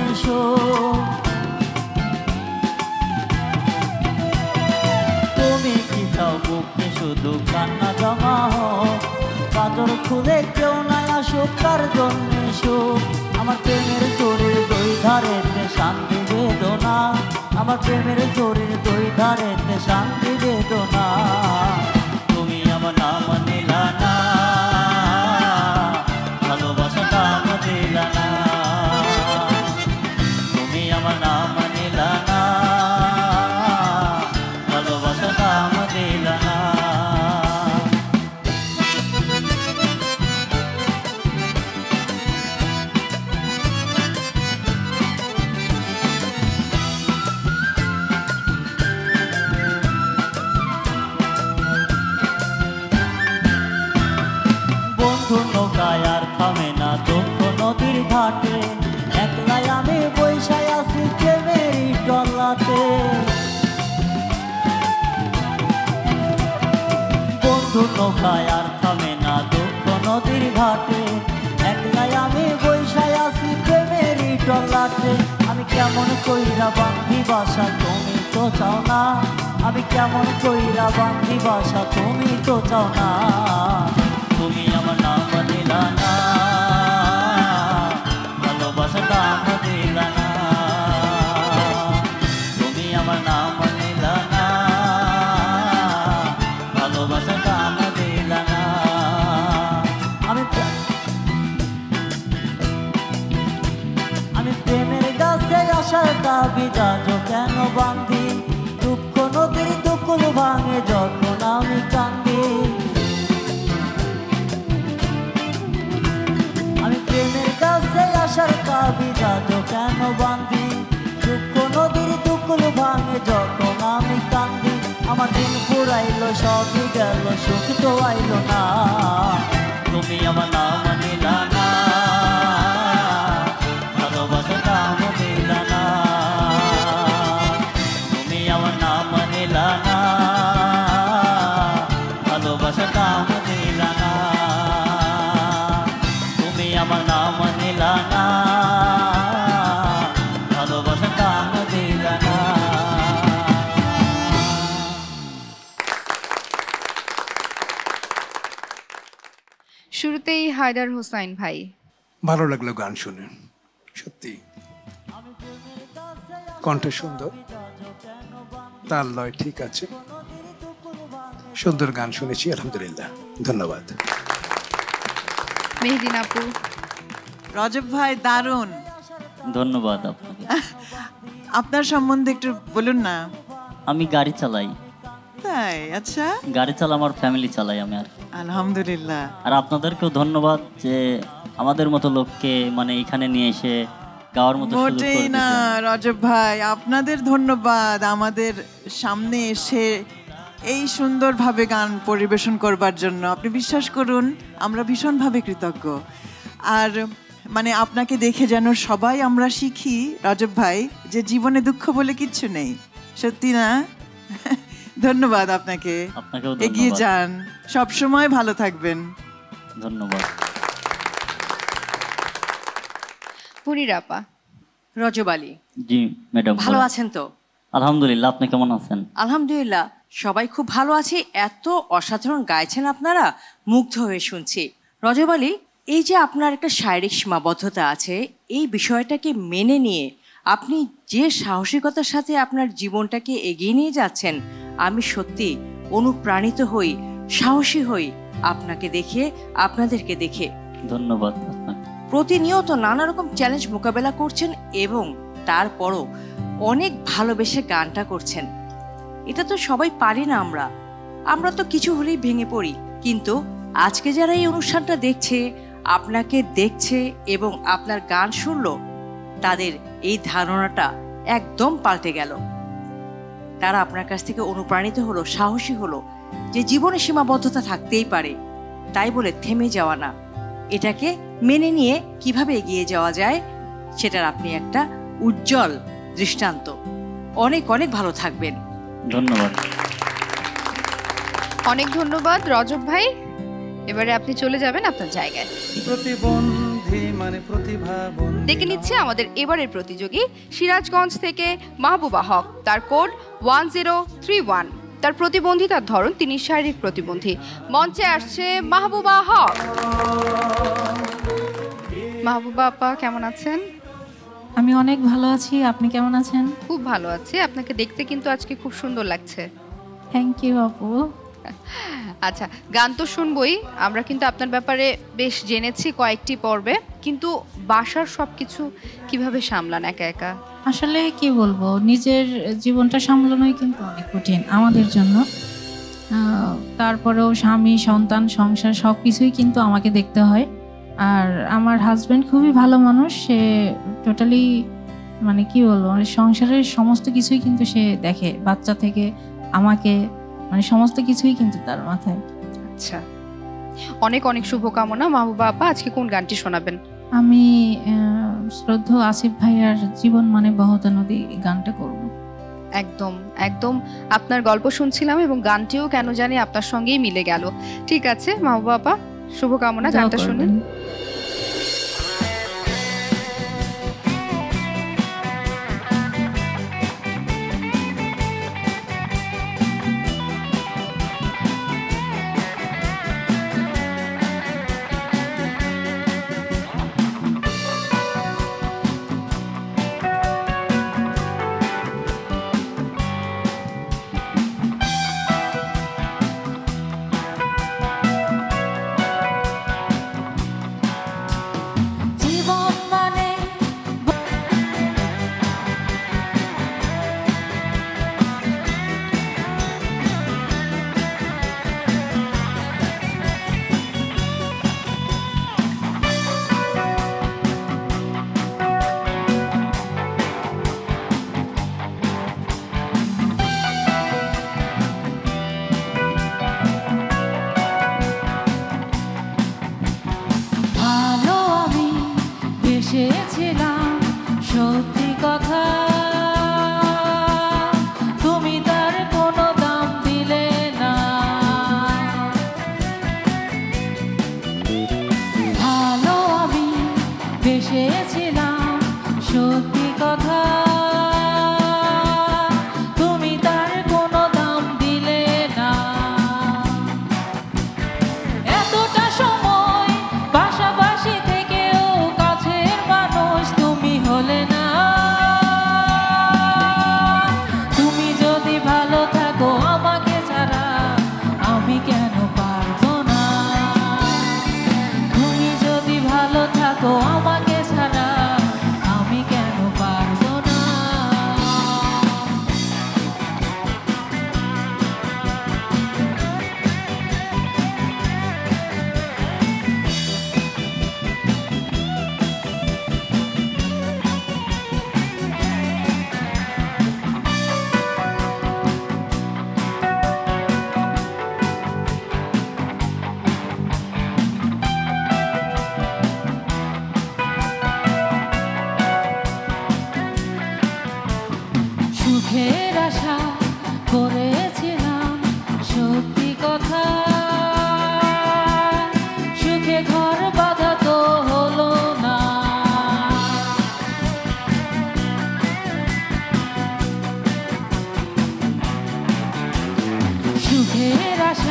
তুমি কি চাও বুকে শুধু কান্না জমা হোক, বাদর খুলে কেউ নাই আসুক তার জন্য আমার প্রেমের শরীর দুই ধারেতে শান্তি বেদনা, আমার প্রেমের শরীর দুই ধারেতে শান্তি বেদনা। তুমি আমার নাম নিলা না, ভালোবাসা দাম দিলা না, তুমি আমার নাম নিলা না, ভালোবাসা দাম দিলা না। বন্ধু নৌকায় আর থামে না দুঃখ নদীর ঘাটে, একলাই আমি বৈশায় আছি প্রেমেরই টলাতে। বন্ধু নৌকায় আর থামে না দুঃখ নদীর ঘাটে, একলাই আমি বৈশায় আছি প্রেমেরই টলাতে। আমি কেমন কইরা বান্ধি বাসা তুমি তো চাও না, আমি কেমন কইরা বান্ধি বাসা তুমি তো চাও না, তুমি আমার নাম দিলা না, ভালোবাসা দাম দিলা না, তুমি আমার নাম নিলা না, ভালোবাসা দাম দিলা না। আমি প্রেমের গাছে আসার তাবিজ আজ কেন বান্ধি, দুঃখ নদীর দুকুল ভাঙে যখন আমি কান্দি। আমি প্রেমের কাছে আসার তাবিজ আজ কেন বান্ধি, দুঃখ নদীর দুকুল ভাঙে যখন আমি কান্দি। আমার দিন পুরাইলো সবই গেল, সুখ তো আইলো না, তুমি আমার নাম নিলা না, ভালোবাসা দাম দিলা না, তুমি আমার নাম নিলা না, ভালোবাসা দাম দিলা না, তুমি আমার নাম নিলা না, ভালোবাসা দাম দিলা না। শুরুতেই হায়দার হোসাইন ভাই, ভালো লাগলো গান শুনে, সত্যি কণ্ঠ সুন্দর, তাল লয় ঠিক আছে, সুন্দর গান শুনেছি, আলহামদুলিল্লাহ, ধন্যবাদ। মেহেদিন আপু, রজব ভাই দারুণ, ধন্যবাদ আপনাকে। আপনার সম্বন্ধে একটু বলুন না। আমি গাড়ি চালাই। তাই? আচ্ছা, গাড়ি চালা আমার ফ্যামিলি চালাই আমি আর কি। আলহামদুলিল্লাহ। আর আপনাদেরকেও ধন্যবাদ যে আমাদের মতো লোককে মানে এখানে নিয়ে এসে গাওয়ার মতো সুযোগ করে মোটেই না দিয়েছেন। রজব ভাই, আপনাদের ধন্যবাদ আমাদের সামনে এসে এই সুন্দরভাবে গান পরিবেশন করবার জন্য। আপনি বিশ্বাস করুন, আমরা ভীষণভাবে কৃতজ্ঞ। আর মানে আপনাকে দেখে যেন সবাই আমরা শিখি রজব ভাই যে জীবনে দুঃখ বলে কিচ্ছু নেই। সত্যি না? ধন্যবাদ আপনাকে। আপনাকেও এগিয়ে ধন্যবাদ। যান, সব সময় ভালো থাকবেন। ধন্যবাদ। পুরিরাপা। রজব আলী, জি ম্যাডাম, ভালো আছেন তো? আলহামদুলিল্লাহ, আপনি কেমন আছেন? আলহামদুলিল্লাহ, সবাই খুব ভালো আছি। এত অসাধারণ গাইছেন আপনারা, মুগ্ধ হয়ে শুনছি। রজব আলী, এই যে আপনার একটা শারীরিক সীমাবদ্ধতা আছে, এই বিষয়টাকে মেনে নিয়ে আপনি যে সাহসিকতার সাথে আপনার জীবনটাকে এগিয়ে নিয়ে যাচ্ছেন, আমি সত্যি অনুপ্রাণিত হই, সাহসী হই আপনাকে দেখে, আপনাদেরকে দেখে। ধন্যবাদ আপনাকে। প্রতিনিয়ত নানা রকম চ্যালেঞ্জ মোকাবেলা করছেন এবং তারপরও অনেক ভালোবেসে গানটা করছেন। এটা তো সবাই পারি না। আমরা তো কিছু হলেই ভেঙে পড়ি, কিন্তু আজকে যারা এই অনুষ্ঠানটা দেখছে, আপনাকে দেখছে এবং আপনার গান শুনলো, তাদের এই ধারণাটা একদম পাল্টে গেল। তারা আপনার কাছ থেকে অনুপ্রাণিত হলো, সাহসী হলো যে জীবনে সীমাবদ্ধতা থাকতেই পারে, তাই বলে থেমে যাওয়া না, এটাকে মেনে নিয়ে কিভাবে এগিয়ে যাওয়া যায় সেটার আপনি একটা উজ্জ্বল দৃষ্টান্ত। অনেক অনেক ভালো থাকবেন। ধন্যবাদ। অনেক ধন্যবাদ রজব ভাই। এবারে আপনি চলে যাবেন আপনার জায়গায়। প্রতিবন্ধী মানে প্রতিভাবন্ধী। ডেকে নিচ্ছে আমাদের এবারের প্রতিযোগী সিরাজগঞ্জ থেকে মাহবুবা হক। তার কোড 1031। তার প্রতিবন্ধিতার ধরন, তিনি শারীরিক প্রতিবন্ধী। মঞ্চে আসছে মাহবুবা হক। মাহবুবা আপা, কেমন আছেন? আমি অনেক ভালো আছি, আপনি কেমন আছেন? খুব ভালো আছি। আপনাকে দেখতে কিন্তু আজকে খুব সুন্দর লাগছে। থ্যাংক ইউ আপু। আচ্ছা, গান তো শুনবই, আমরা কিন্তু আপনার ব্যাপারে বেশ জেনেছি কয়েকটি পর্বে, কিন্তু বাসার সবকিছু কিভাবে সামলান একা একা? আসলে কি বলবো, নিজের জীবনটা সামলানোই কিন্তু অনেক কঠিন আমাদের জন্য। তারপরেও স্বামী, সন্তান, সংসার সব কিছুই কিন্তু আমাকে দেখতে হয়। আর আমার হাজব্যান্ড খুবই ভালো মানুষ, সে টোটালি মানে কি বলবো, সংসারের সমস্ত কিছুই কিন্তু সে দেখে, বাচ্চা থেকে আমাকে, মানে সমস্ত কিছুই কিন্তু তার মাথায়। আচ্ছা, অনেক অনেক শুভকামনা। মাহবুবা আপা, আজকে কোন গানটি শোনাবেন? আমি শ্রদ্ধেয় আসিফ ভাইয়ার জীবন মানে বহতা নদী গানটা করব। একদম একদম আপনার গল্প শুনছিলাম এবং গানটিও কেন জানি আপনার সঙ্গেই মিলে গেল। ঠিক আছে মাহবুবা আপা, শুভকামনা, গানটা শুনুন।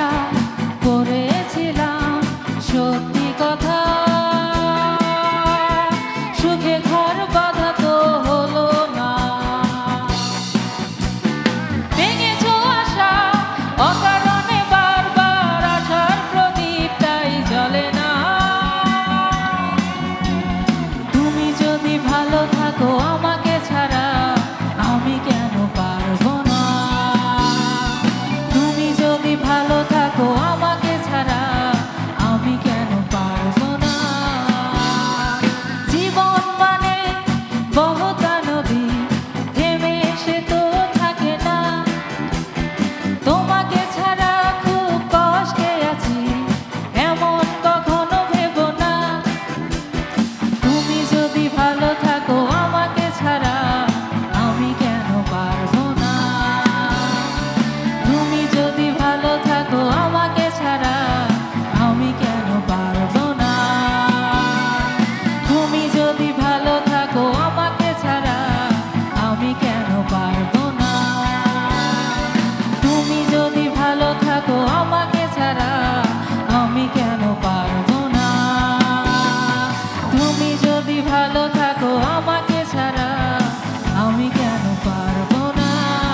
করেছিলাম সত্যি কথা, সুখে ঘর বাঁধা তো হলো না। ভেঙেছো আশা অকারণে, বারবার আশার প্রদীপটাই জ্বলে না। তুমি যদি ভালো থাকো আমাকে ছাড়া, আমি কেন পারবো না? তুমি যদি ভালো থাকো আমাকে ছাড়া, আমি কেন পারবো না? জীবন মানে বহুতা নদী, থেমে এসে তো থাকে না। তোমাকে ছাড়া খুব কষ্টে আছি, এমন কখনো ভেবো না। তুমি যদি ভালো থাকো আমাকে ছাড়া, আমি কেন পারবো না? তুমি যদি ভালো থাকো আমাকে ছাড়া, আমি কেন পারবো না? তুমি যদি ভালো থাকো আমাকে ছাড়া, আমি কেন পারবো না? তুমি যদি ভালো থাকো আমাকে ছাড়া, আমি কেন পারবো না? তুমি যদি ভালো থাকো আমাকে ছাড়া, আমি কেন পারবো না?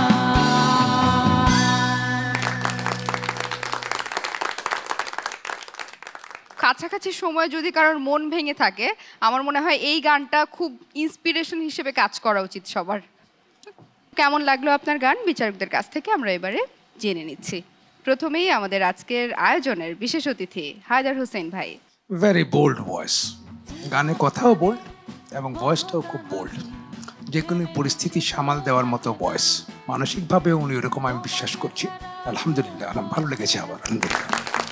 কাছাকাছি সময় যদি কারোর মন ভেঙে থাকে, আমার মনে হয় এই গানটা খুব ইন্সপিরেশন হিসেবে কাজ করা উচিত সবার। কেমন লাগলো আপনার গান বিচারকদের কাছ থেকে আমরা এবারে জেনে নিচ্ছি। প্রথমেই আমাদের আজকের আয়োজনের বিশেষ অতিথি হায়দার হোসেন ভাই। ভেরি বোল্ড ভয়েস, গানের কথাও বোল্ড এবং ভয়েসটাও খুব বোল্ড, যে কোনো পরিস্থিতি সামাল দেওয়ার মতো ভয়েস। মানসিকভাবে উনি ওরকম আমি বিশ্বাস করছি। আলহামদুলিল্লাহ, ভালো লেগেছে আমার, আলহামদুলিল্লাহ।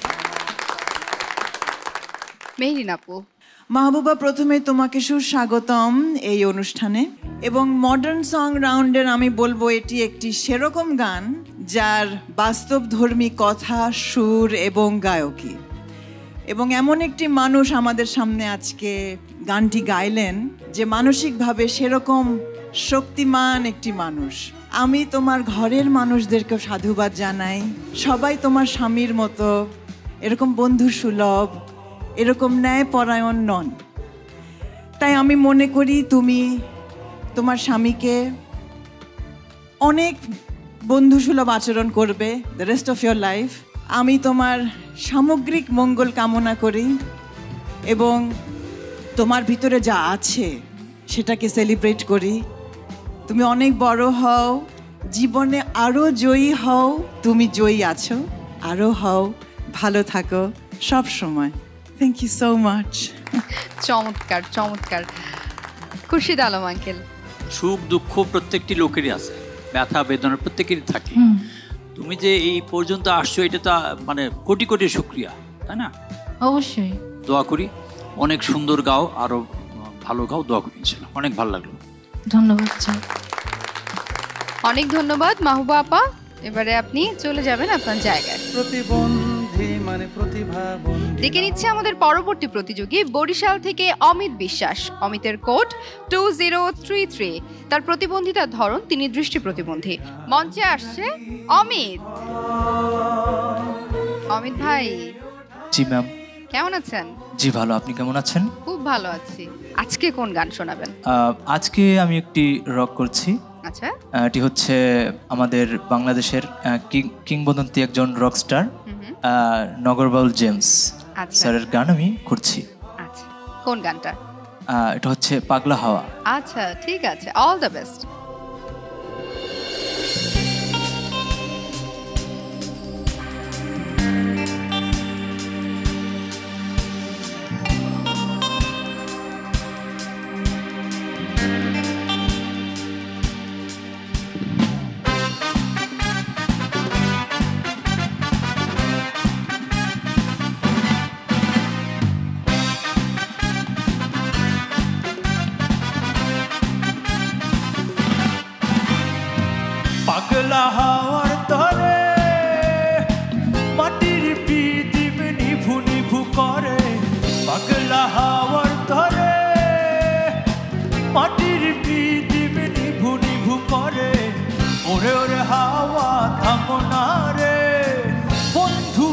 মেহরিন আপু। মাহবুবা, প্রথমে তোমাকে সুস্বাগতম এই অনুষ্ঠানে। এবং মডার্ন সং রাউন্ডের আমি বলবো এটি একটি সেরকম গান যার বাস্তবধর্মী কথা, সুর এবং গায়কী। এবং এমন একটি মানুষ আমাদের সামনে আজকে গানটি গাইলেন যে মানসিকভাবে সেরকম শক্তিমান একটি মানুষ। আমি তোমার ঘরের মানুষদেরকেও সাধুবাদ জানাই। সবাই তোমার স্বামীর মতো এরকম বন্ধু সুলভ, এরকম ন্যায়পরায়ণ নন। তাই আমি মনে করি তুমি তোমার স্বামীকে অনেক বন্ধুসুলভ আচরণ করবে the rest of your life. আমি তোমার সামগ্রিক মঙ্গল কামনা করি এবং তোমার ভিতরে যা আছে সেটাকে সেলিব্রেট করি। তুমি অনেক বড় হও, জীবনে আরও জয়ী হও। তুমি জয়ী আছো, আরও হও, ভালো থাকো সব সময়। Thank you so much. চমৎকার চমৎকার। খুরশিদ আলম আঙ্কেল। সুখ দুঃখ প্রত্যেকটি লোকেরই আছে, ব্যথা বেদনা প্রত্যেকেরই থাকে। তুমি যে এই পর্যন্ত আসছো, এটা তো মানে কোটি কোটি শুকরিয়া, তাই না? অবশ্যই। দোয়া করি অনেক সুন্দর গাও, আরো ভালো গাও, দোয়া করি ইনশাআল্লাহ। অনেক ভালো লাগলো, ধন্যবাদ। অনেক ধন্যবাদ মাহবুবা আপা। এবারে আপনি চলে যাবেন আপনার জায়গায়। প্রতিবন্ধী মানে প্রতিভাবন্ধী। ডেকে নিচ্ছে আমাদের পরবর্তী প্রতিযোগী বরিশাল থেকে অমিত বিশ্বাস। অমিতের কোড 2033। তার প্রতিবন্ধিতার ধরন, তিনি দৃষ্টি প্রতিবন্ধী। মঞ্চে আসছে অমিত। অমিত ভাই। জি ম্যাম। কেমন আছেন? জি ভালো, আপনি কেমন আছেন? খুব ভালো আছি। আজকে কোন গান শোনাবেন? আজকে আমি একটি রক করছি। আচ্ছা। এটি হচ্ছে আমাদের বাংলাদেশের কিংবদন্তি একজন রক স্টার নগরবাউল জেমস স্যারের গান আমি করছি। আচ্ছা, কোন গানটা? এটা হচ্ছে পাগলা হাওয়া। আচ্ছা ঠিক আছে, অল দ্য বেস্ট।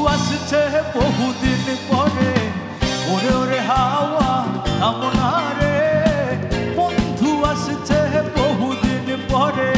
আসছে বহুদিন পরে, ওরে ওরে হাওয়া থামনা রে, বন্ধু আসছে বহুদিন পরে।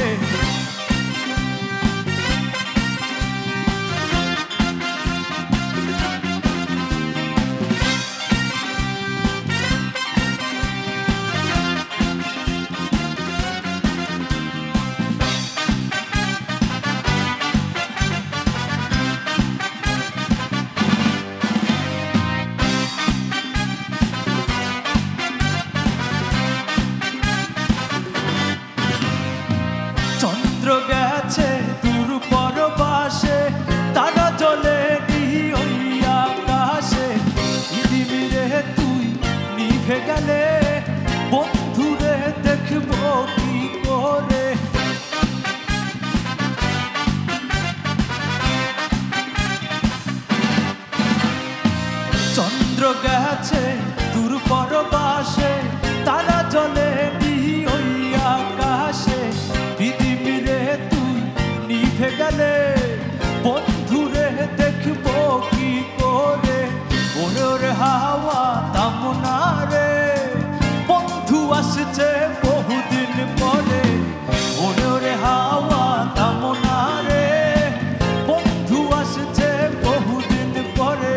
চন্দ্র গেছে দূর পরবাসে, তারা জলে ওই আকাশে, পৃথিবীরে তুই নিভে গেলে, বন্ধুরে দেখবো কি করে। চন্দ্র গেছে দূর পরবাসে, তারা জলে ওই আকাশে, পৃথিবীরে তুই নিভে গেলে, বন্ধুরে দেখবো কি করে। ওরে ওরে হাওয়া থামনা রে, বন্ধু আসছে বহুদিন পরে, ওরে ওরে হাওয়া থামনা রে, বন্ধু আসছে বহুদিন পরে।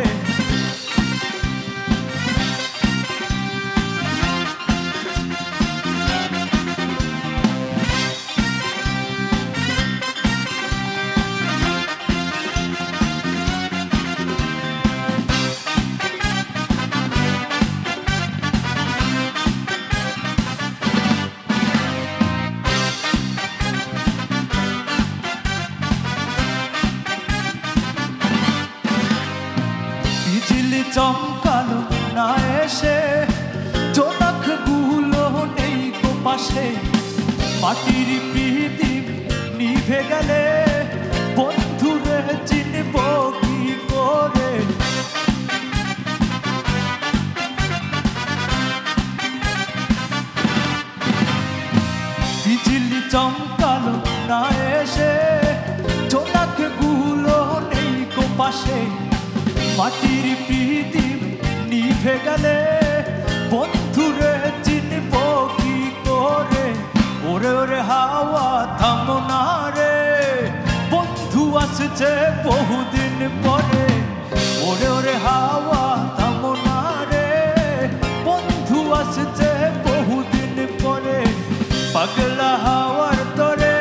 বিজলি চমকালো না এসে, জোনাক গুলো নেই গো পাশে, মাটির প্রদীপ নিভে গেলে, বন্ধুরে চিনব কি করে। বিজলি চমকালো না এসে, জোনাক গুলো নেই গো পাশে, মাটির প্রদীপ নিভে গেলে, বন্ধুরে চিনব কি করে। ওরে ওরে হাওয়া থামনা রে, বন্ধু আসছে বহুদিন পরে, ওরে ওরে হাওয়া থামনা রে, বন্ধু আসছে বহুদিন পরে। পাগলা হাওয়ার তরে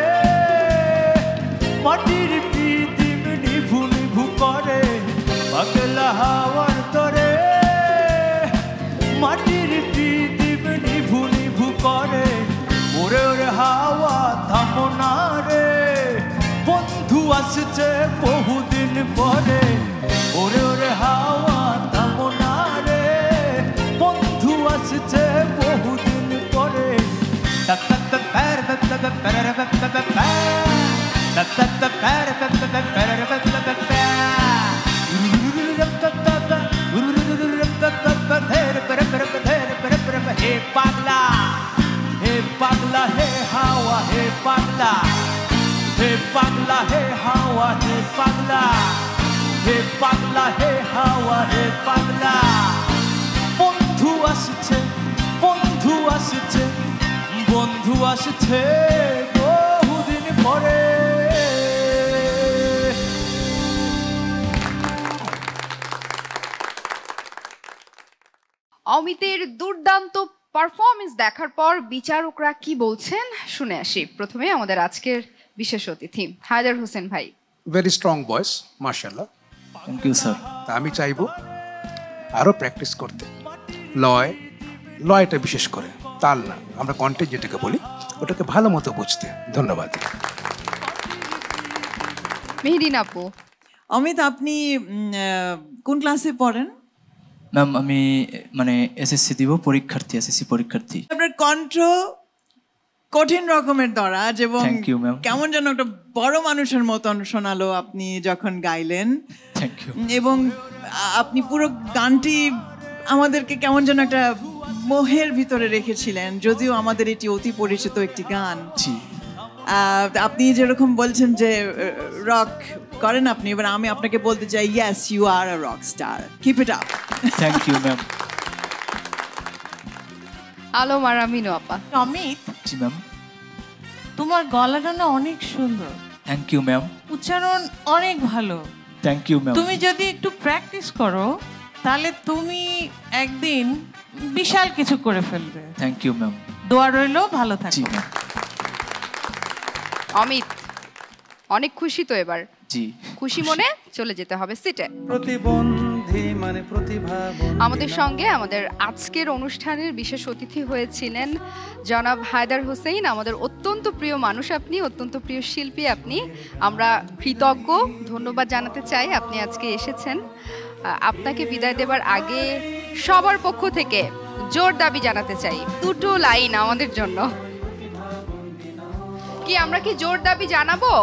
মাটির প্রদীপ নিভু নিভু করে, পাগলা হাওয়ার তরে মাটির প্রদীপ নিভু নিভু করে। ওরে ওরে হাওয়া থামনা রে, বন্ধু আসছে বহুদিন পরে, ওরে ওরে হাওয়া থামনা রে, বন্ধু আসছে বহুদিন পরে। हे पागला, हे पागला, हे हावा, हे पागला, हे पागला, हे हावा, हे पागला, हे पागला, हे हावा, हे पागला। বন্ধু আসছে, বন্ধু আসছে, বন্ধু আসছে বহুদিন পরে। অমিতের দুর্দান্ত পারফরমেন্স দেখার পর বিচারকরা কি বলছেন শুনে আসি। প্রথমে আমাদের আজকের বিশেষ অতিথি হায়দার হোসেন ভাই। ভেরি স্ট্রং ভয়েস, মাশাআল্লাহ। Thank you sir. আমি চাইবো আরো প্র্যাকটিস করতে, লয়টা বিশেষ করে, তাল না, আমরা কন্টেন্ট যেটাকে বলি ওটাকে ভালো মতো বুঝতে। ধন্যবাদ। মেহেদিন আপু। অমিত, আপনি কোন ক্লাসে পড়েন? ম্যাম আমি মানে এসএসসি দিব, পরীক্ষার্থী, এসএসসি পরীক্ষার্থী। আপনার কণ্ঠ কঠিন রকমের দরাজ এবং থ্যাংক ইউ ম্যাম। কেমন যেন একটা বড় মানুষের মতন শোনালো আপনি যখন গাইলেন। Thank you. এবং আপনি পুরো গানটি আমাদেরকে কেমন যেন একটা মোহের ভিতরে রেখেছিলেন, যদিও আমাদের এটি অতি পরিচিত একটি গান। আপনি যেরকম বলছেন যে রক করেন আপনি, এবার আমি আপনাকে বলতে চাই yes you are a rock star, keep it up. Thank you ma'am. Alam আর আমিনু আপা। অমিত, জি ম্যাম। তোমার গলাটা না অনেক সুন্দর, থ্যাংক ইউ ম্যাম। উচ্চারণ অনেক ভালো। Thank you ma'am. তুমি যদি একটু প্র্যাকটিস করো তাহলে তুমি একদিন বিশাল কিছু করে ফেলবে। Thank you ma'am. দোয়া রইলো, ভালো থাকো। জি ম্যাম। অমিত অনেক খুশি তো এবার? জি। খুশি মনে চলে যেতে হবে সিটে। প্রতিবন্ধী মানে প্রতিভাবন। আমাদের সঙ্গে আমাদের আজকের অনুষ্ঠানের বিশেষ অতিথি হয়েছিলেন জনাব হায়দার হোসেন। আমাদের অত্যন্ত প্রিয় মানুষ আপনি, অত্যন্ত প্রিয় শিল্পী আপনি। আমরা কৃতজ্ঞ, ধন্যবাদ জানাতে চাই আপনি আজকে এসেছেন। আপনাকে বিদায় দেবার আগে সবার পক্ষ থেকে জোর দাবি জানাতে চাই, দুটো লাইন আমাদের জন্য। কি আমরা কি জোর দাবি জানাবো?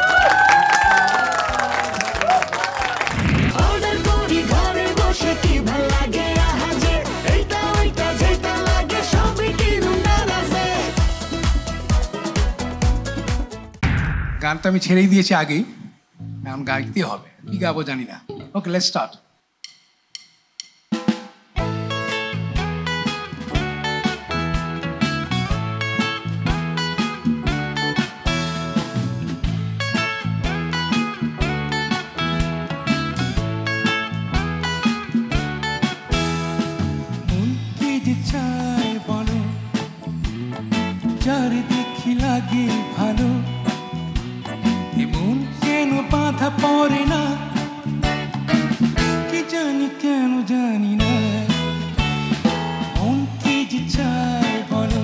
গানটা আমি ছেড়েই দিয়েছি আগেই, এখন গাইতে হবে, কি গাবো জানি না। Okay, let's start. চারিদিকে লাগে ভালো, এমন কেন বাধা পড়ে না, কি জানি কেন জানি না। মন কি যে চায় বলো,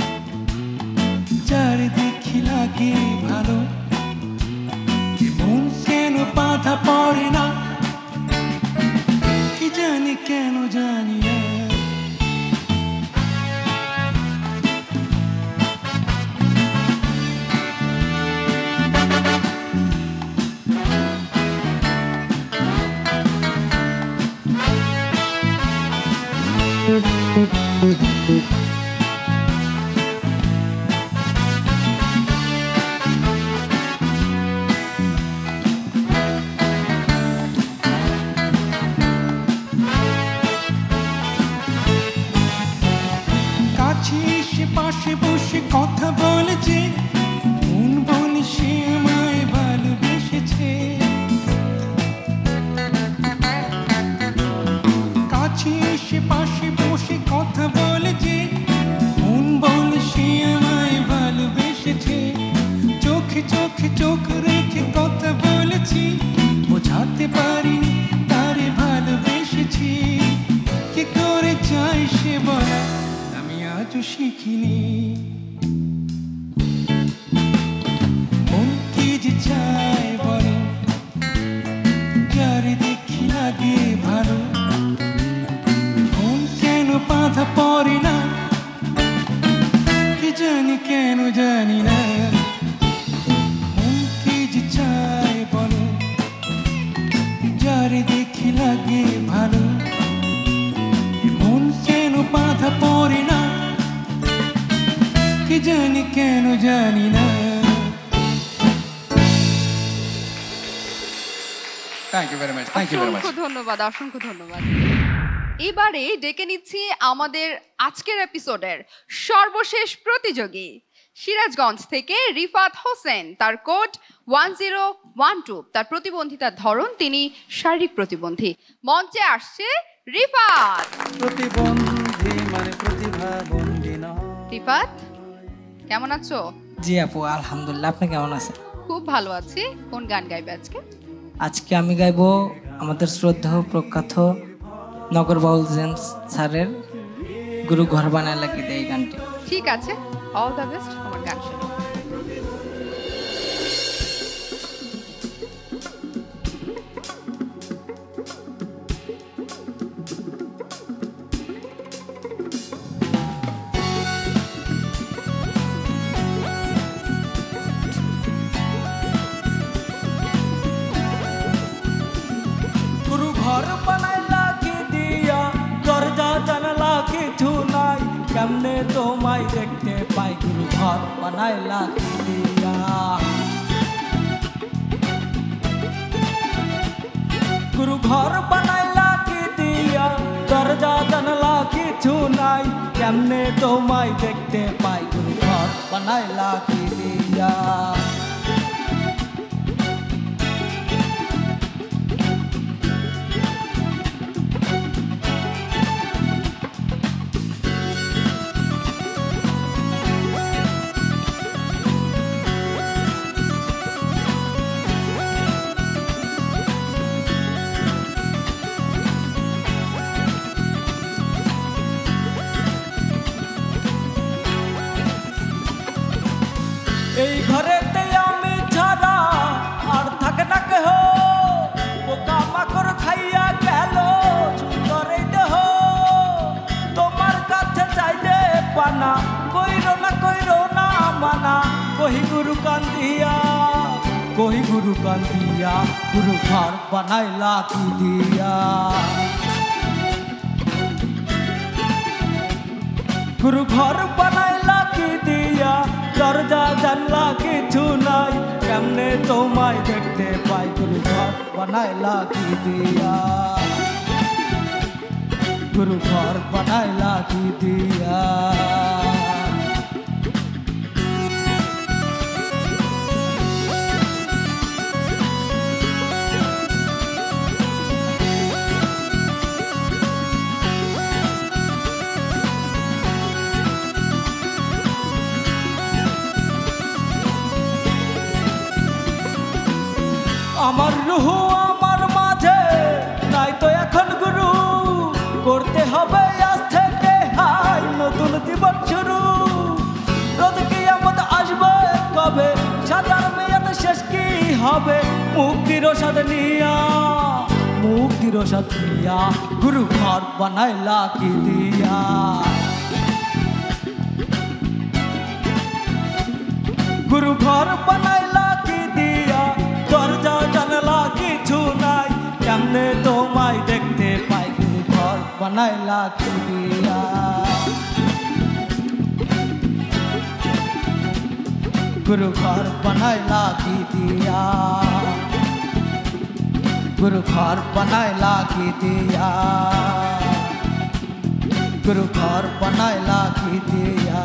চারিদিকে লাগে ভালো, এমন কেন বাধা পড়ে না, কি জানি কেন জানি না। কাছে এসে পাশে বসে কথা বলেছে, মন বলে সে আমায় ভালোবেসেছে। কাছে এসে পাশে বসে কথা বলেছে, মন বলে সে আমায় ভালোবেসেছে। চোখে চোখে চোখ রেখে কথা বলেছি, বোঝাতে পারিনি তারে ভালোবেসেছি। কি করে চাই সে বলা আমি আজও শিখিনি। মন কি যে চায় বলো, চারিদিকে লাগে ভালো, মন কেন বাধা পড়ে না, কি জানি কেন জানি না। মন কি যে চায় বলো, চারিদিকে লাগে ভালো, মন কেন বাধা পড়ে না, কি জানি কেন জানি না। Thank you very much, thank you very much. অসংখ্য ধন্যবাদ, অসংখ্য ধন্যবাদ। এবারে ডেকে নিচ্ছি আমাদের আজকের এপিসোডের সর্বশেষ প্রতিযোগী সিরাজগঞ্জ থেকে রিফাত হোসেন। তার কোড 1012। তার প্রতিবন্ধিতার ধরন, তিনি শারীরিক প্রতিবন্ধী। মঞ্চে আসছে রিফাত। প্রতিবন্ধী মানে প্রতিভাবন্ধী নয়। রিফাত কেমন আছো? জি আপু, আলহামদুলিল্লাহ। আপনি কেমন আছেন? খুব ভালো আছি। কোন গান গাইবে আজকে? আজকে আমি গাইবো আমাদের শ্রদ্ধেয় প্রখ্যাত নগর বাউল জেমস স্যারের গুরু ঘর বানায় লাগিয়ে দেয় এই গানটি। ঠিক আছে, অল দ্য বেস্ট। তোমার গান শোনো। গুরু ঘর বানায় লাগিয়ে দিয়া, দরজা জানালা কিছু নাই, কেমনে তোমায় দেখতে পাই, গুরু ঘর বানায় লাগিয়ে দিয়া। গুরু ঘর বানাইলা কি দিয়া, দরজা জানলা কিছু নাই, কেমনে তোমায় দেখতে পাই গুরু ঘর বানাইলা কি দিয়া। এই ঘরেতে আমি ছাড়া আর থাকে না কেহ, পোকা মাকড় খাইয়া গেল সুন্দর এই দেহ। তোমার কাছে চাইলে পানা, কইরো না মানা, কহি গুরু কান্দিয়া, কহি গুরু কান্দিয়া, গুরু ঘর বানাইলা কি দিয়া। গুরু ঘর বানাইলা কি দিয়া, দরজা জানলা কিছু নাই, কেমনে তোমায় দেখতে পাই গুরু ঘর বানাইলা কি দিয়া। গুরু ঘর বানাইলা কি দিয়া। আমার রুহ আমার মাঝে নাই তো এখন গুরু, করতে হবে আজ থেকে হাই নতুন জীবন শুরু। রোদ কিয়ামত আসবে কবে, সাজার মেয়াদ শেষ কি হবে, মুক্তির সাথে নিয়া, মুক্তির সাথে নিয়া, গুরু ঘর বানাইলা কি দিয়া। গুরু ঘর বানাইলা কি দিয়া, দরজা জানলা কিছু নাই, কেমনে তোমায় দেখতে পাই গুরু ঘর বানাইলা কি দিয়া। গুরু ঘর বানাইলা কি দিয়া। গুরু ঘর বানাইলা কি দিয়া। গুরু ঘর বানাইলা কি দিয়া।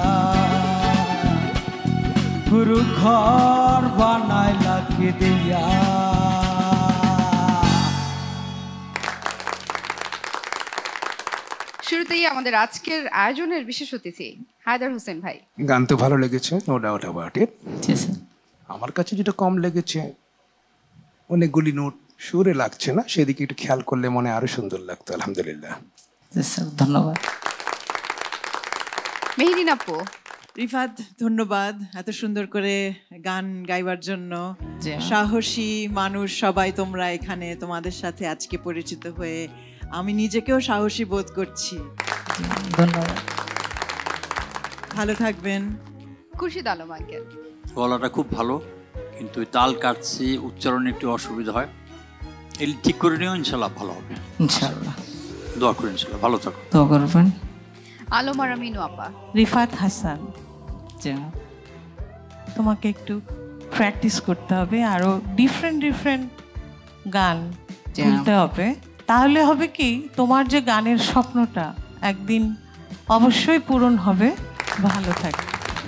গুরু ঘর বানাইলা কি দিয়া। শুরুতেই আমাদের আজকের আয়োজনের বিশেষ অতিথি হায়দার হোসেন ভাই। গান তো ভালো লেগেছে, নো ডাউট অ্যাবাউট ইট। আমার কাছে যেটা কম লেগেছে, অনেকগুলি নোট সুরে লাগছে না, সেদিকে একটু খেয়াল করলে মনে আরো সুন্দর লাগতো। আলহামদুলিল্লাহ, ধন্যবাদ। মেহেরিন আপু। রিফাত, ধন্যবাদ এত সুন্দর করে গান গাইবার জন্য। সাহসী মানুষ সবাই তোমরা এখানে, তোমাদের সাথে আজকে পরিচিত হয়ে আমি নিজেকেও সাহসী বোধ করছি। ধন্যবাদ। ভালো থাকবেন। খুরশিদ আলম আঙ্কেল। গলাটা খুব ভালো, কিন্তু তাল কাটছি, উচ্চারণে একটু অসুবিধা হয়, এই ঠিক করে নিও, ইনশাল্লাহ ভালো হবে। ইনশাআল্লাহ দোয়া করি, ইনশাল্লাহ ভালো থাকো। দোয়া করবেন। আলম আর মিনু আপা। রিফাত হাসান। তোমাকে একটু প্র্যাকটিস করতে হবে, আরো ডিফারেন্ট গান তুলতে হবে, তাহলে হবে কি তোমার যে গানের স্বপ্নটা একদিন অবশ্যই পূরণ হবে। ভালো থাকে।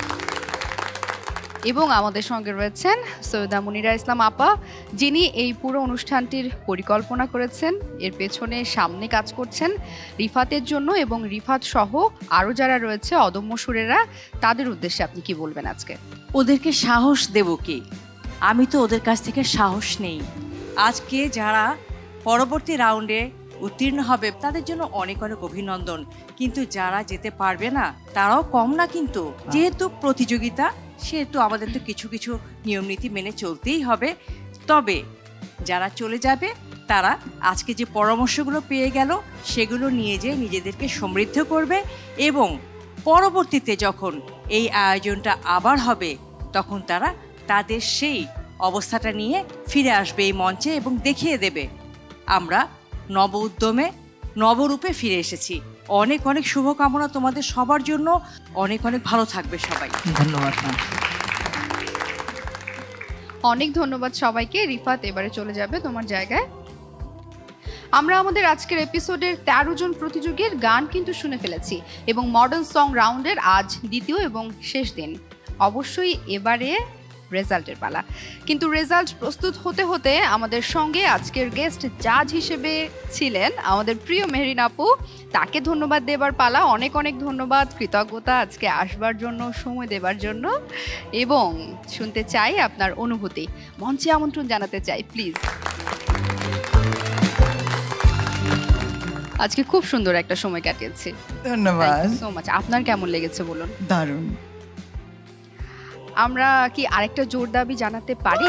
এবং আমাদের সঙ্গে রয়েছেন সৈয়দা মুনিরা ইসলাম আপা, যিনি এই পুরো অনুষ্ঠানটির পরিকল্পনা করেছেন, এর পেছনে সামনে কাজ করছেন রিফাতের জন্য, এবং রিফাত সহ আরও যারা রয়েছে অদম্য সুরেরা, তাদের উদ্দেশ্যে আপনি কি বলবেন আজকে? ওদেরকে সাহস দেব কি? আমি তো ওদের কাছ থেকে সাহস নেই। আজকে যারা পরবর্তী রাউন্ডে উত্তীর্ণ হবে তাদের জন্য অনেক অনেক অভিনন্দন, কিন্তু যারা যেতে পারবে না তারাও কম না, কিন্তু যেহেতু প্রতিযোগিতা সেহেতু আমাদের তো কিছু কিছু নিয়ম নীতি মেনে চলতেই হবে। তবে যারা চলে যাবে তারা আজকে যে পরামর্শগুলো পেয়ে গেল সেগুলো নিয়ে যেয়ে নিজেদেরকে সমৃদ্ধ করবে, এবং পরবর্তীতে যখন এই আয়োজনটা আবার হবে তখন তারা তাদের সেই অবস্থাটা নিয়ে ফিরে আসবে এই মঞ্চে এবং দেখিয়ে দেবে আমরা নব উদ্যমে নবরূপে ফিরে এসেছি। অনেক অনেক শুভকামনা তোমাদের সবার জন্য। অনেক অনেক ভালো থাকবে সবাই। ধন্যবাদ। অনেক ধন্যবাদ সবাইকে। রিফাত, এবারে চলে যাবে তোমার জায়গায়। আমরা আমাদের আজকের এপিসোডের 13 জন প্রতিযোগীর গান কিন্তু শুনে ফেলেছি এবং মডার্ন সং রাউন্ডের আজ দ্বিতীয় এবং শেষ দিন। অবশ্যই এবারে রেজাল্টের পালা, কিন্তু রেজাল্ট প্রস্তুত হতে হতে আমাদের সঙ্গে আজকের গেস্ট জাজ হিসেবে ছিলেন আমাদের প্রিয় মেহরিন আপু। তাকে ধন্যবাদ দেবার পালা। অনেক অনেক ধন্যবাদ, কৃতজ্ঞতা আজকে আসবার জন্য, সময় দেবার জন্য, এবং শুনতে চাই আপনার অনুভূতি। মঞ্চে আমন্ত্রণ জানাতে চাই প্লিজ। আজকে খুব সুন্দর একটা সময় কাটিয়েছি। ধন্যবাদ সো মাচ। আপনার কেমন লেগেছে বলুন? দারুণ। আমরা কি আরেকটা জোর দাবি জানাতে পারি?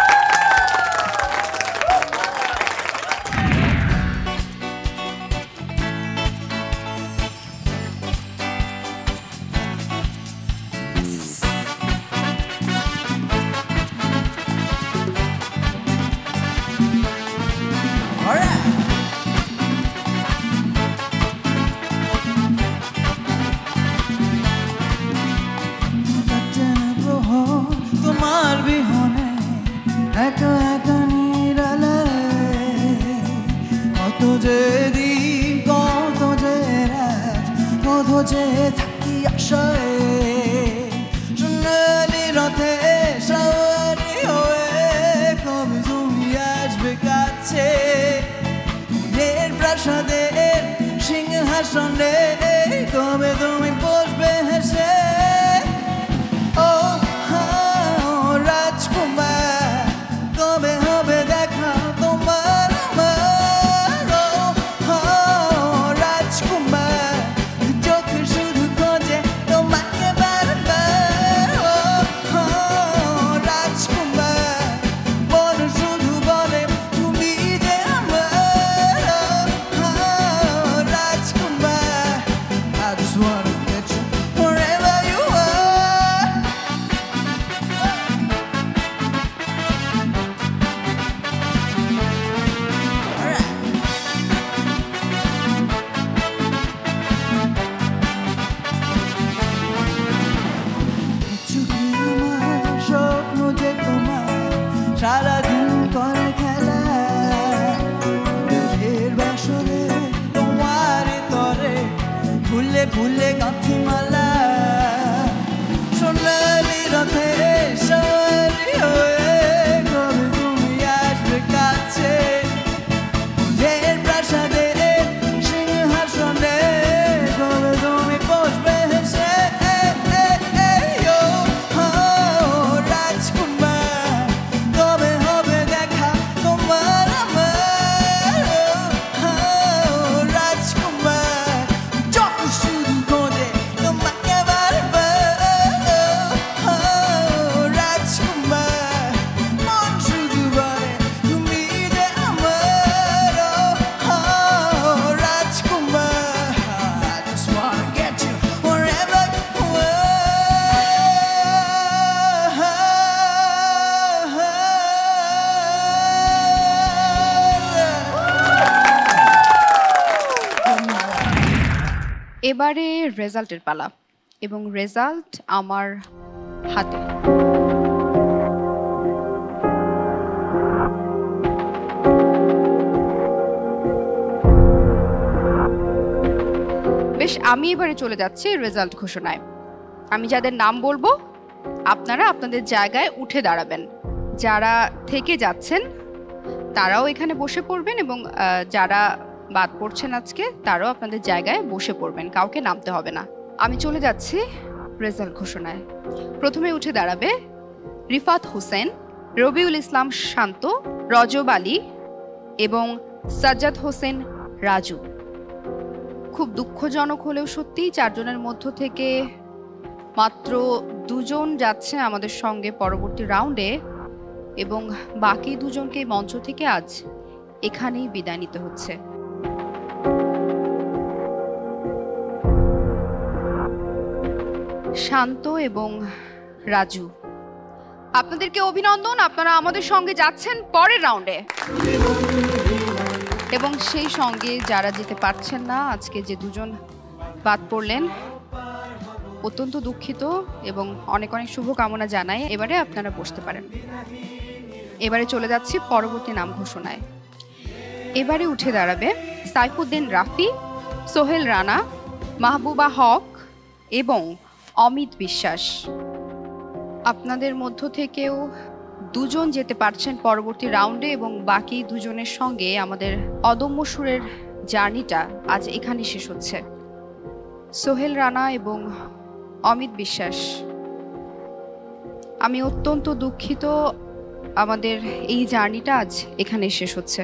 তোমার বিহনে একা একা নিরালে, কত যে দিন কত যে রাত, কত যে থাকি আশায়, সোনালি রথে সওয়ারি হয়ে কবে তুমি আসবে কাছে, মনের প্রাসাদের সিংহাসনে কবে তুমি বসবে হেসে। ও রাজকুমার, কবে হবে দেখা তোমার আমার? ও রাজকুমার, চোখে শুধু খোঁজে তোমাকে বারবার। ও রাজকুমার, মন শুধু বলে তুমি যে আমার। ও রাজকুমার, I just wanna get you wherever you are. স্বপ্ন যে তোমার সারাদিন করে খেলা, দেহের বাসরে তোমার তরে ফুলে ফুলে গাঁথিমালা, সোনালি রথে সওয়ারি হয়ে কবে তুমি আসবে কাছে, মনের প্রাসাদের সিংহাসনে কবে তুমি বসবে হেসে। রাজকুমার, কবে হবে দেখা তোমার আমার? রাজকুমার, চোখ শুধু খোঁজে তোমাকে বারবার। রাজকুমার, মন শুধু বলে তুমি যে আমার। রাজকুমার, I just wanna get you wherever you এবারে রেজাল্টের পালা এবং রেজাল্ট আমার হাতে। বেশ, আমি এবারে চলে যাচ্ছি রেজাল্ট ঘোষণায়। আমি যাদের নাম বলবো আপনারা আপনাদের জায়গায় উঠে দাঁড়াবেন। যারা থেকে যাচ্ছেন তারাও এখানে বসে পড়বেন এবং যারা বাদ পড়ছেন আজকে তারাও আপনাদের জায়গায় বসে পড়বেন, কাউকে নামতে হবে না। আমি চলে যাচ্ছি রেজাল্ট ঘোষণায়। প্রথমে উঠে দাঁড়াবে রিফাত হোসেন, রবিউল ইসলাম শান্ত, রজব আলী এবং সাজ্জাদ হোসেন রাজু। খুব দুঃখজনক হলেও সত্যি 4 জনের মধ্য থেকে মাত্র 2 জন যাচ্ছে আমাদের সঙ্গে পরবর্তী রাউন্ডে এবং বাকি 2 জনকে মঞ্চ থেকে আজ এখানেই বিদায় নিতে হচ্ছে। শান্ত এবং রাজু, আপনাদেরকে অভিনন্দন। আপনারা আমাদের সঙ্গে যাচ্ছেন পরের রাউন্ডে এবং সেই সঙ্গে যারা যেতে পারছেন না, আজকে যে 2 জন বাদ পড়লেন, অত্যন্ত দুঃখিত এবং অনেক অনেক শুভকামনা জানাই। এবারে আপনারা বসতে পারেন। এবারে চলে যাচ্ছি পরবর্তী নাম ঘোষণায়। এবারে উঠে দাঁড়াবে সাইফুদ্দিন রাফি, সোহেল রানা, মাহবুবা হক এবং অমিত বিশ্বাস। আপনাদের মধ্য থেকেও দুজন যেতে পারছেন পরবর্তী রাউন্ডে এবং বাকি দুজনের সঙ্গে আমাদের অদম্য সুরের জার্নিটা আজ এখানেই শেষ হচ্ছে। সোহেল রানা এবং অমিত বিশ্বাস, আমি অত্যন্ত দুঃখিত, আমাদের এই জার্নিটা আজ এখানে শেষ হচ্ছে।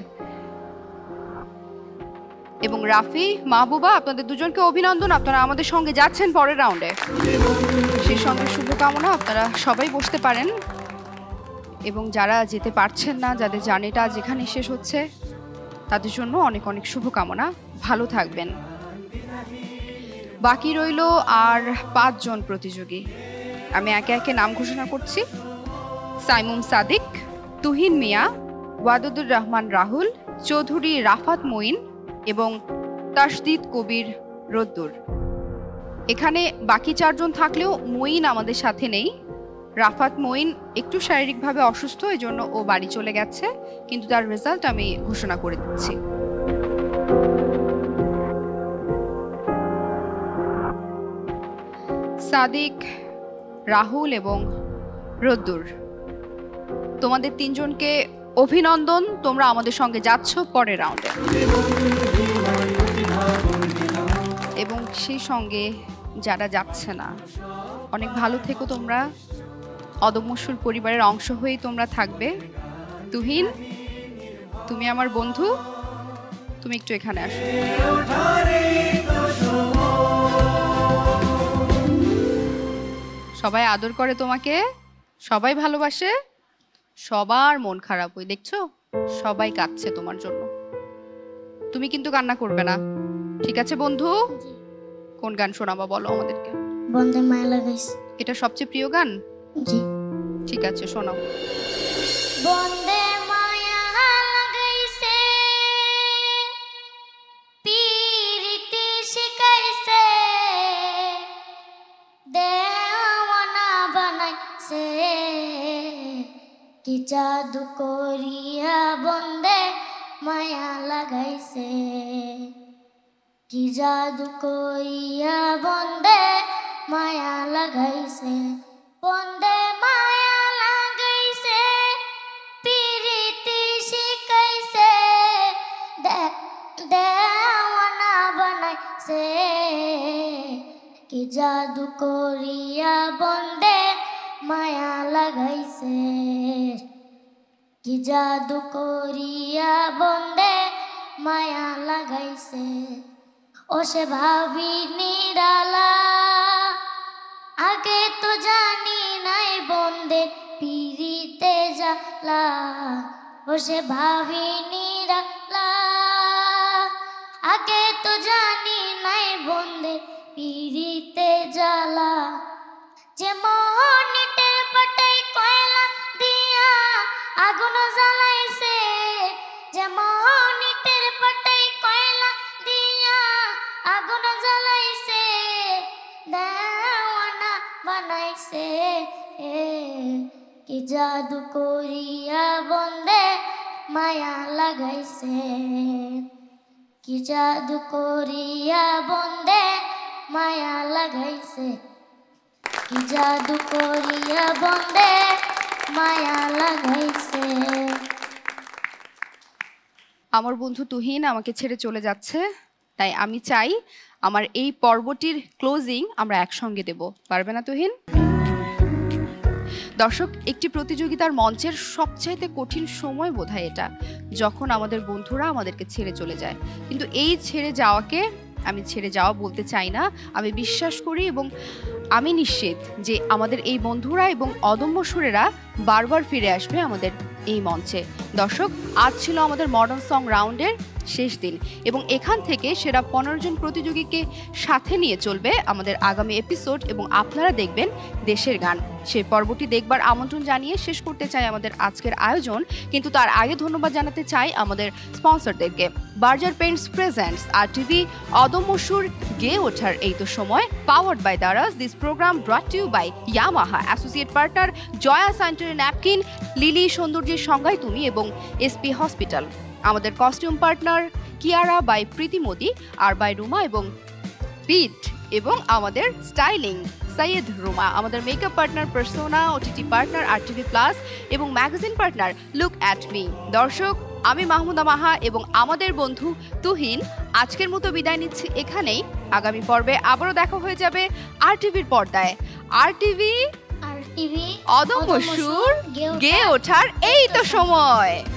এবং রাফি, মাহবুবা, আপনাদের দুজনকে অভিনন্দন, আপনারা আমাদের সঙ্গে যাচ্ছেন পরের রাউন্ডে। সেই সঙ্গে শুভকামনা, আপনারা সবাই বসতে পারেন। এবং যারা যেতে পারছেন না, যাদের জার্নিটা আজ এখানে শেষ হচ্ছে, তাদের জন্য অনেক অনেক শুভকামনা, ভালো থাকবেন। বাকি রইল আর 5 জন প্রতিযোগী। আমি একে একে নাম ঘোষণা করছি। সাইমুম সাদিক, তুহিন মিয়া, ওয়াদুদুর রহমান রাহুল, চৌধুরী রাফাত মঈন এবং তাসদিদ কবির রদ্দুর। এখানে বাকি 4 জন থাকলেও মঈন আমাদের সাথে নেই। রাফাত মঈন একটু শারীরিকভাবে অসুস্থ, এই জন্য ও বাড়ি চলে গেছে, কিন্তু তার রেজাল্ট আমি ঘোষণা করে দিচ্ছি। সাদিক, রাহুল এবং রদ্দুর, তোমাদের 3 জনকে অভিনন্দন, তোমরা আমাদের সঙ্গে যাচ্ছ পরের রাউন্ডে। এবং সেই সঙ্গে যারা যাচ্ছে না, অনেক ভালো থেকো তোমরা, অদম্য সুর পরিবারের অংশ হয়েই তোমরা থাকবে। তুহিন, তুমি আমার বন্ধু, তুমি একটু এখানে আসো। সবাই আদর করে তোমাকে, সবাই ভালোবাসে, সবার মন খারাপ, ওই দেখছো সবাই কাঁদছে তোমার জন্য। তুমি কিন্তু কান্না করবে না, ঠিক আছে বন্ধু? কোন গান শোনাবা বলো আমাদেরকে? বন্দে মায়া লাগাইছে। এটা সবচেয়ে প্রিয় গান? জি। ঠিক আছে, শোনাও। বন্দে মায়া লাগাইছে, পীরিতি শিখাইছে, দেওয়ানা বানাইছে, কি জাদু করিয়া বন্দে মায়া লাগাইছে, কি জাদু করিয়া বন্দে মায়া লাগাইছে, বন্দে মায়া লাগাইছে, পীরিতি শিখাইছে, দেওয়ানা বানাইছে, কি জাদু করিয়া বন্দে মায়া লাগাইছে, কি জাদু করিয়া বন্দে মায়া লাগাইছে, ও সে ভাবি নিরালা, আগে তো জানি নাই বন্দে পিরিতে জ্বালা, ও সে ভাবি নিরালা, আগে তো জানি নাই বন্দে পিরিতে জ্বালা, যে মোহনিটের পাটাই কয়লা দিয়া আগুন জ্বালাইছে, যে মোহনিটের পাটাই কয়লা দিয়া আগুন জ্বালাইছে, দেওয়ানা বানাইছে, কি জাদু করিয়া বন্দে মায়া লাগাইছে, কি জাদু করিয়া বন্দে মায়া লাগাইছে, কি জাদু করিয়া বন্দে মায়া লাগাইছে। আমার বন্ধু তুহিন আমাকে ছেড়ে চলে যাচ্ছে, তাই আমি চাই আমার এই পর্বটির ক্লোজিং আমরা একসঙ্গে দেব, পারবে না তুহিন? দর্শক, একটি প্রতিযোগিতার মঞ্চের সবচাইতে কঠিন সময় বোধহয় এটা, যখন আমাদের বন্ধুরা আমাদেরকে ছেড়ে চলে যায়। কিন্তু এই ছেড়ে যাওয়াকে আমি ছেড়ে যাওয়া বলতে চাই না। আমি বিশ্বাস করি এবং আমি নিশ্চিত যে আমাদের এই বন্ধুরা এবং অদম্য সুরেরা বারবার ফিরে আসবে আমাদের এই মঞ্চে। দর্শক, আজ ছিল আমাদের মডার্ন সং রাউন্ডের শেষ দিন এবং এখান থেকে সেরা 15 জন প্রতিযোগীকে সাথে নিয়ে চলবে আমাদের আগামী এপিসোড এবং আপনারা দেখবেন দেশের গান। সেই পর্বটি দেখবার আমন্ত্রণ জানিয়ে শেষ করতে চাই আমাদের আজকের আয়োজন, কিন্তু তার আগে ধন্যবাদ জানাতে চাই আমাদের স্পন্সরদেরকে। বার্জার পেইন্টস প্রেজেন্টস RTV অদম্য সুর গেয়ে ওঠার এই তো সময়, powered by Daraz. This program brought to you by Yamaha, associate partner Joya sanitary napkin, Lily সৌন্দর্যের সংজ্ঞায় তুমি এবং SP হসপিটাল। আমাদের costume partner Kiara by Preeti Modi, আর বাই রুমা এবং বিট, এবং আমাদের স্টাইলিং সৈয়দ রুমা, আমাদের makeup partner Persona, OTT partner RTV plus এবং magazine partner look at me. দর্শক, আমি মাহমুদা মাহা এবং আমাদের বন্ধু তুহিন আজকের মতো বিদায় নিচ্ছি এখানেই। আগামী পর্বে আবারও দেখা হয়ে যাবে RTVর পর্দায়। RTV অদম্য সুর, গেয়ে ওঠার এই তো সময়।